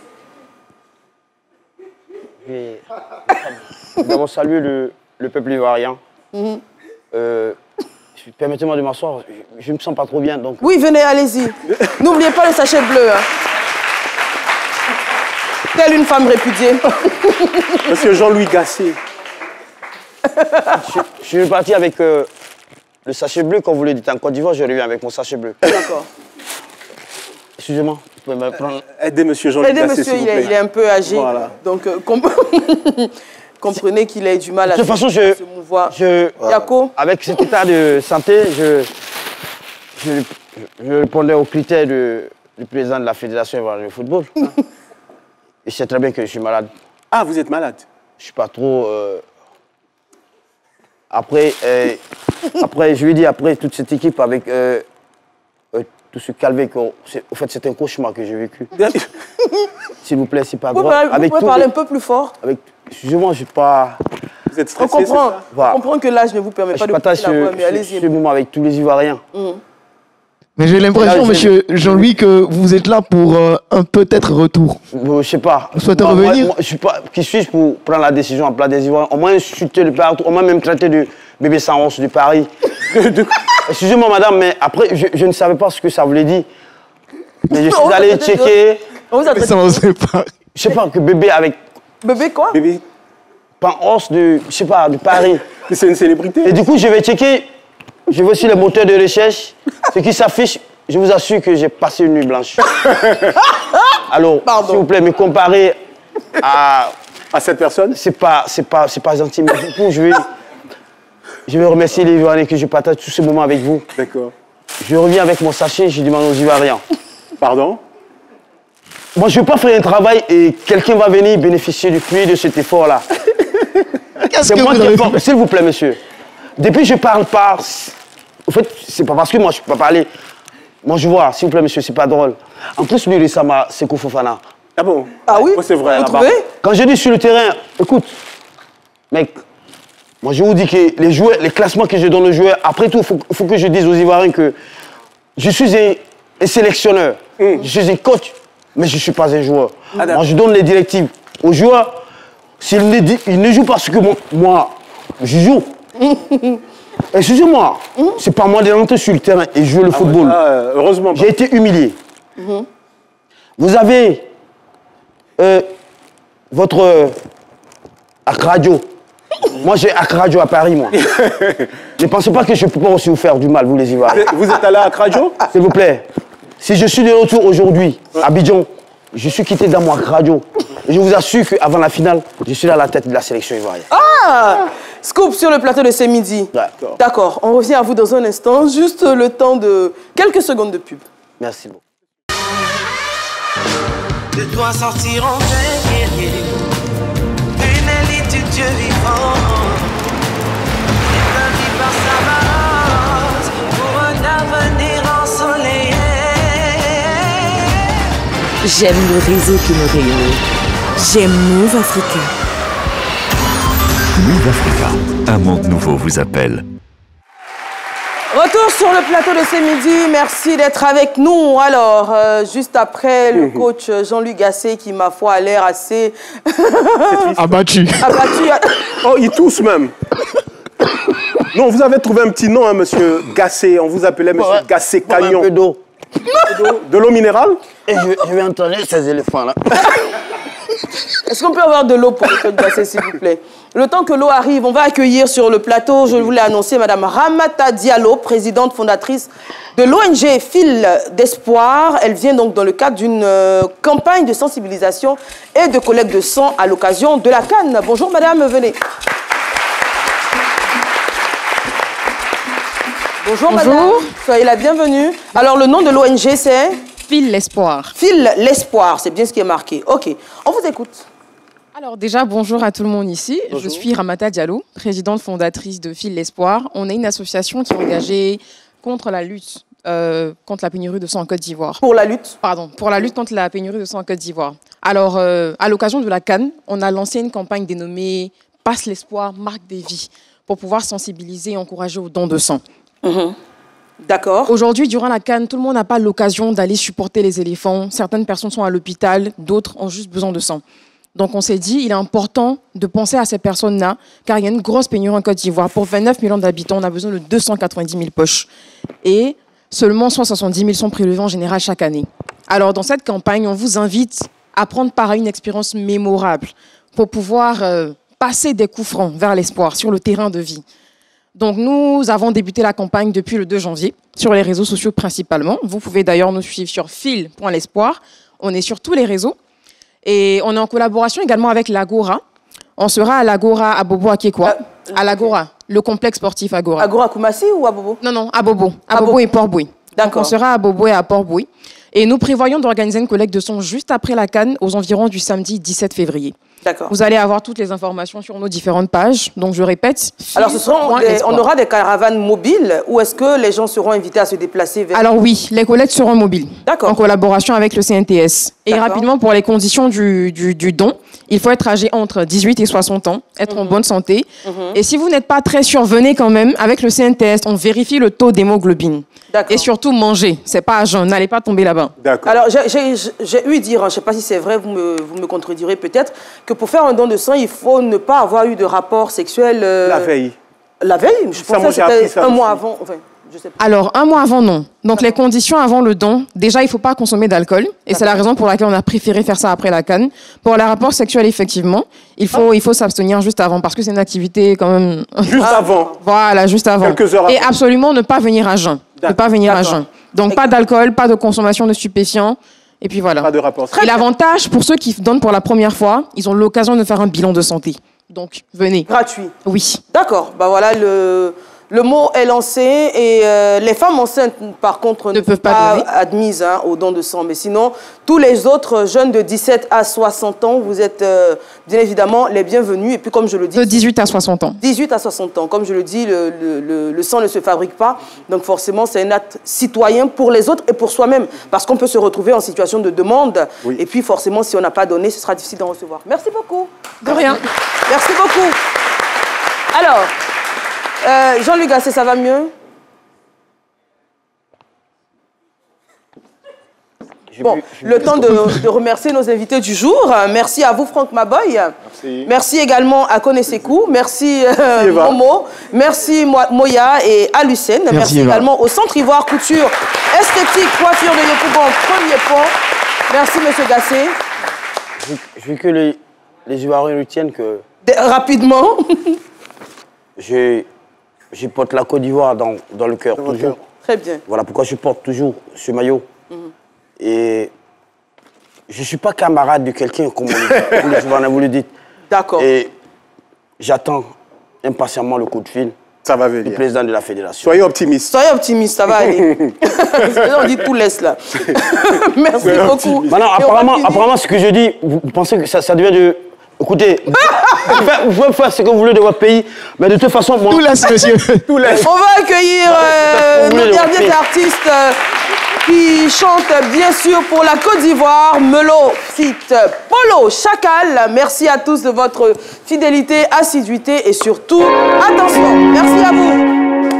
D'abord, saluer le, le peuple ivoirien. Mm-hmm. euh, Permettez-moi de m'asseoir, je ne me sens pas trop bien. Donc... Oui, venez, allez-y. N'oubliez pas le sachet bleu. Hein. Telle une femme répudiée. Monsieur Jean-Louis Gasset. je, je suis parti avec euh, le sachet bleu, comme vous le dites en Côte d'Ivoire, je reviens avec mon sachet bleu. D'accord. Excusez-moi, vous pouvez me prendre... Aidez monsieur Jean-Louis Gasset, monsieur, il est, il est un peu âgé. Voilà. Donc, euh, comp comprenez qu'il a du mal à de toute façon, je, se mouvoir. Je, Yako, avec cet état de santé, je, je, je répondais aux critères de, du président de la Fédération ivoirienne de football. Et c'est très bien que je suis malade. Ah, vous êtes malade? Je suis pas trop... Euh... Après, euh... après, je lui dis, après toute cette équipe avec euh... Euh, tout ce calvé, au fait, c'est un cauchemar que j'ai vécu. S'il vous plaît, c'est pas grave. Vous grave. pouvez, avec vous pouvez parler les... un peu plus fort. Avec... Excusez-moi, je ne suis pas... Vous êtes stressé, on comprend, voilà. on comprend que l'âge ne vous permet je pas de partage la voix, mais allez-y. Ce moment avec tous les Ivoiriens. Mmh. Mais j'ai l'impression, monsieur Jean-Louis, que vous êtes là pour euh, un peut-être retour. Bon, je sais pas. Vous souhaitez moi, revenir? moi, moi, je suis pas... Qui suis-je pour prendre la décision en plat des Ivoiriens? Au moins insulter le partout, au moins même traiter de bébé sans once de Paris. Excusez-moi, madame, mais après, je, je ne savais pas ce que ça voulait dire. Mais je suis allé checker... Ça on sait pas. Je sais pas, que bébé avec... Bébé quoi? Bébé. Pas os de, je sais pas, de Paris. C'est une célébrité. Et du coup, je vais checker, je vais aussi le moteur de recherche, ce qui s'affiche, je vous assure que j'ai passé une nuit blanche. Alors, s'il vous plaît, me comparer à... À cette personne? C'est pas, c'est pas, c'est pas gentil, mais du coup, je vais, je vais remercier les Ivoiriens que je partage tous ces moments avec vous. D'accord. Je reviens avec mon sachet, je demande aux Ivoiriens. Pardon? Moi, je ne veux pas faire un travail et quelqu'un va venir bénéficier du fruit de cet effort-là. Qu'est-ce que vous avez fait? S'il vous plaît, monsieur. Depuis, je ne parle pas. En fait, c'est pas parce que moi, je ne peux pas parler. Moi, je vois, s'il vous plaît, monsieur, c'est pas drôle. En plus, lui, récemment, c'est Koufou Fofana. Ah bon? Ah oui? Oh, c'est vrai, là-bas. Quand je dis sur le terrain, écoute, mec, moi, je vous dis que les joueurs, les classements que je donne aux joueurs, après tout, il faut, faut que je dise aux Ivoiriens que je suis un, un sélectionneur, mm. je suis un coach. Mais je ne suis pas un joueur. Ah, moi, je donne les directives aux joueurs. S'ils ne, ils ne jouent pas ce que moi, moi je joue. Excusez-moi, mmh. c'est pas moi de rentrer sur le terrain et jouer le ah, football. Ouais, euh, heureusement. J'ai été humilié. Mmh. Vous avez euh, votre euh, Accra Radio. Moi, j'ai Accra Radio à Paris, moi. Ne pensez pas que je ne peux pas aussi vous faire du mal, vous les Ivoiriens. Vous êtes allé à Accra Radio? S'il vous plaît. Si je suis de retour aujourd'hui à Abidjan, je suis quitté dans mon radio. Et je vous assure qu'avant la finale, je suis à la tête de la sélection ivoirienne. Ah! Scoop sur le plateau de ce midi. D'accord. On revient à vous dans un instant. Juste le temps de quelques secondes de pub. Merci beaucoup. De toi sortir en guerrier, une élite du Dieu vivant. Établi par sa base pour un avenir ensoleillé. J'aime le réseau qui me réunit. J'aime Move Africa. Move Africa, un monde nouveau vous appelle. Retour sur le plateau de ce midi. Merci d'être avec nous. Alors, euh, juste après, le coach Jean-Louis Gasset qui, ma foi, a l'air assez... Abattu. Abattu. Oh, il tousse même. Non, vous avez trouvé un petit nom, hein, monsieur Gasset. On vous appelait monsieur ouais. Gasset Cagnon. Un peu d'eau. De l'eau minérale? Et je, je vais entendre ces éléphants-là. Est-ce qu'on peut avoir de l'eau pour le coach Gasset, s'il vous plaît? Le temps que l'eau arrive, on va accueillir sur le plateau, je vous l'ai annoncé, Madame Ramata Diallo, présidente fondatrice de l'O N G Fil d'Espoir. Elle vient donc dans le cadre d'une euh, campagne de sensibilisation et de collecte de sang à l'occasion de la CAN. Bonjour Madame, venez. Bonjour, Bonjour Madame, soyez la bienvenue. Alors le nom de l'O N G c'est? Fil l'Espoir. Fil l'Espoir, c'est bien ce qui est marqué. Ok, on vous écoute. Alors déjà, bonjour à tout le monde ici. Bonjour. Je suis Ramata Diallo, présidente fondatrice de Fil l'Espoir. On est une association qui est engagée contre la lutte euh, contre la pénurie de sang en Côte d'Ivoire. Pour la lutte? Pardon, pour la lutte contre la pénurie de sang en Côte d'Ivoire. Alors, euh, à l'occasion de la CAN, on a lancé une campagne dénommée « Passe l'Espoir, marque des vies » pour pouvoir sensibiliser et encourager au don de sang. Mmh. D'accord. Aujourd'hui, durant la CAN, tout le monde n'a pas l'occasion d'aller supporter les éléphants. Certaines personnes sont à l'hôpital, d'autres ont juste besoin de sang. Donc on s'est dit, il est important de penser à ces personnes-là, car il y a une grosse pénurie en Côte d'Ivoire. Pour vingt-neuf millions d'habitants, on a besoin de deux cent quatre-vingt-dix mille poches. Et seulement cent soixante-dix mille sont prélevés en général chaque année. Alors dans cette campagne, on vous invite à prendre part à une expérience mémorable pour pouvoir euh, passer des coups francs vers l'espoir sur le terrain de vie. Donc nous avons débuté la campagne depuis le deux janvier, sur les réseaux sociaux principalement. Vous pouvez d'ailleurs nous suivre sur fil point l'espoir. On est sur tous les réseaux. Et on est en collaboration également avec l'Agora. On sera à l'Agora à Bobo à Kekwa. Euh, à l'Agora, le complexe sportif Agora. Agora à Koumassi ou à Bobo? Non, non, à Bobo. À, à Bobo, Bobo et Port-Bouy. D'accord. On sera à Bobo et à Port-Bouy. Et nous prévoyons d'organiser une collecte de son juste après la CAN, aux environs du samedi dix-sept février. D'accord. Vous allez avoir toutes les informations sur nos différentes pages. Donc, je répète. Alors, ce seront des, on aura des caravanes mobiles ou est-ce que les gens seront invités à se déplacer vers... Alors oui, les collectes seront mobiles. D'accord. En collaboration avec le C N T S. Et rapidement, pour les conditions du, du, du don, il faut être âgé entre dix-huit et soixante ans, être mmh. en bonne santé. Mmh. Et si vous n'êtes pas très sûr, venez quand même. Avec le C N T S, on vérifie le taux d'hémoglobine. Et surtout, mangez. C'est pas à jeun. N'allez pas tomber là-bas. D'accord. Alors, j'ai eu dire, hein, je ne sais pas si c'est vrai, vous me, vous me contredirez peut-être, que pour faire un don de sang, il faut ne pas avoir eu de rapport sexuel... Euh, la veille. La veille? Je pensais que c'était un mois avant. Enfin, je sais pas. Alors, un mois avant, non. Donc, les conditions avant le don, déjà, il ne faut pas consommer d'alcool. Et c'est la raison pour laquelle on a préféré faire ça après la CAN. Pour les rapports sexuels, effectivement, il faut, ah. il faut s'abstenir juste avant, parce que c'est une activité quand même... Juste ah. avant. Voilà, juste avant. Quelques heures avant. Et absolument ne pas venir à jeun. Ne pas venir à jeun. Donc, pas d'alcool, pas de consommation de stupéfiants. Et puis voilà. Pas de rapport. Et l'avantage, pour ceux qui donnent pour la première fois, ils ont l'occasion de faire un bilan de santé. Donc, venez. Gratuit. Oui. D'accord. Bah voilà, le, le mot est lancé. Et euh, les femmes enceintes, par contre, ne, ne peuvent pas, pas admises hein, au don de sang. Mais sinon, tous les autres jeunes de dix-sept à soixante ans, vous êtes euh, bien évidemment les bienvenus. Et puis, comme je le dis... De dix-huit à soixante ans. dix-huit à soixante ans. Comme je le dis, le, le, le, le sang ne se fabrique pas. Donc, forcément, c'est un acte citoyen pour les autres et pour soi-même. Parce qu'on peut se retrouver en situation de demande. Oui. Et puis, forcément, si on n'a pas donné, ce sera difficile d'en recevoir. Merci beaucoup. De rien. Merci beaucoup. Alors, euh, Jean-Luc Gasset, ça va mieux? Bon, le temps de, de remercier nos invités du jour. Merci à vous, Franck Maboy. Merci. Merci également à Konesekou. Merci, euh, merci Momo. Merci Moya et à Lucène. Merci, Merci également au Centre Ivoire Couture Esthétique Coiffure de Yopougon, premier pont. Merci, Monsieur Gasset. Je, je veux que les, les Ivoiriens retiennent que... De, rapidement. je, je porte la Côte d'Ivoire dans, dans le cœur, toujours. Coeur. Très bien. Voilà pourquoi je porte toujours ce maillot. Mm-hmm. Et je ne suis pas camarade de quelqu'un, comme vous le dites. D'accord. Et j'attends impatiemment le coup de fil ça va venir. du président de la fédération. Soyez optimiste. Soyez optimiste, ça va aller. On dit tout laisse là. Merci Soyez beaucoup. Maintenant, apparemment, apparemment, ce que je dis, vous pensez que ça, ça devient de... Écoutez, vous pouvez faire ce que vous voulez de votre pays, mais de toute façon, moi... Tout laisse, monsieur. Tout laisse. On va accueillir euh, nos derniers artistes euh, qui chantent, bien sûr, pour la Côte d'Ivoire, Melo Fit Polo Chacal. Merci à tous de votre fidélité, assiduité et surtout, attention. Merci à vous.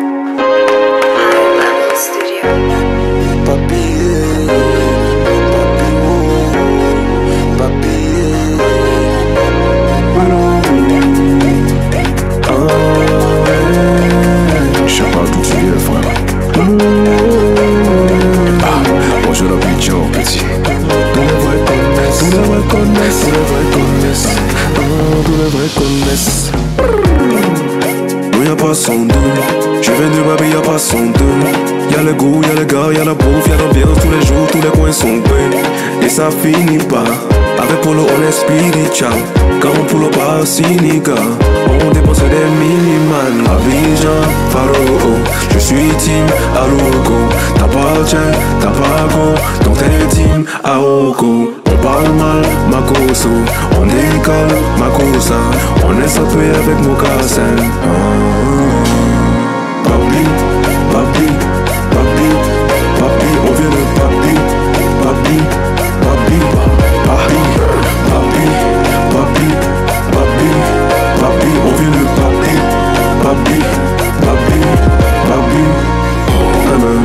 Je le picture petit. Tous les vrais connaissent, tous les vrais connaissent, tous les vrais connaissent, oh, tous les vrais connaissent. Non y'a pas son deux, je viens de Babi y'a pas son deux. Y'a le goût, y'a le gars, y'a la bouffe, y'a l'ambiance tous les jours, tous les coins sont bons. Et ça finit pas, avec Polo on est spiritual. Quand Polo pas Siniga, on dépense des miniman. Abidjan, Faro, je suis team Alouko. T'appartiens, t'as pas go, donc t'es team Aoko. On parle mal, Makoso, on décolle, Makosa. On est sapé avec Mokassin. Ah, papi, papi, papi, papi, on vient de papi, papi, papi, papi, papi, papi, papi, papi, on vient de papi, papi, papi, papi, papi.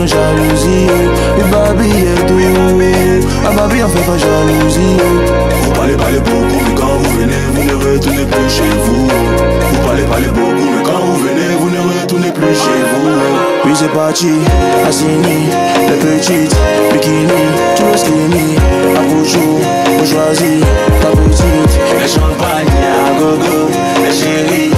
jalousie. Et baby est tout. Ah baby en fait pas jalousie. Vous parlez, parlez beaucoup, mais quand vous venez, vous ne retournez plus chez vous. Vous parlez, parlez beaucoup, mais quand vous venez, vous ne retournez plus chez vous. Oui c'est parti, Assini, les petites, bikini, tu veux skinny, à Bouchou, on choisit ta petite. Les champagnes, à gogo, les chéris.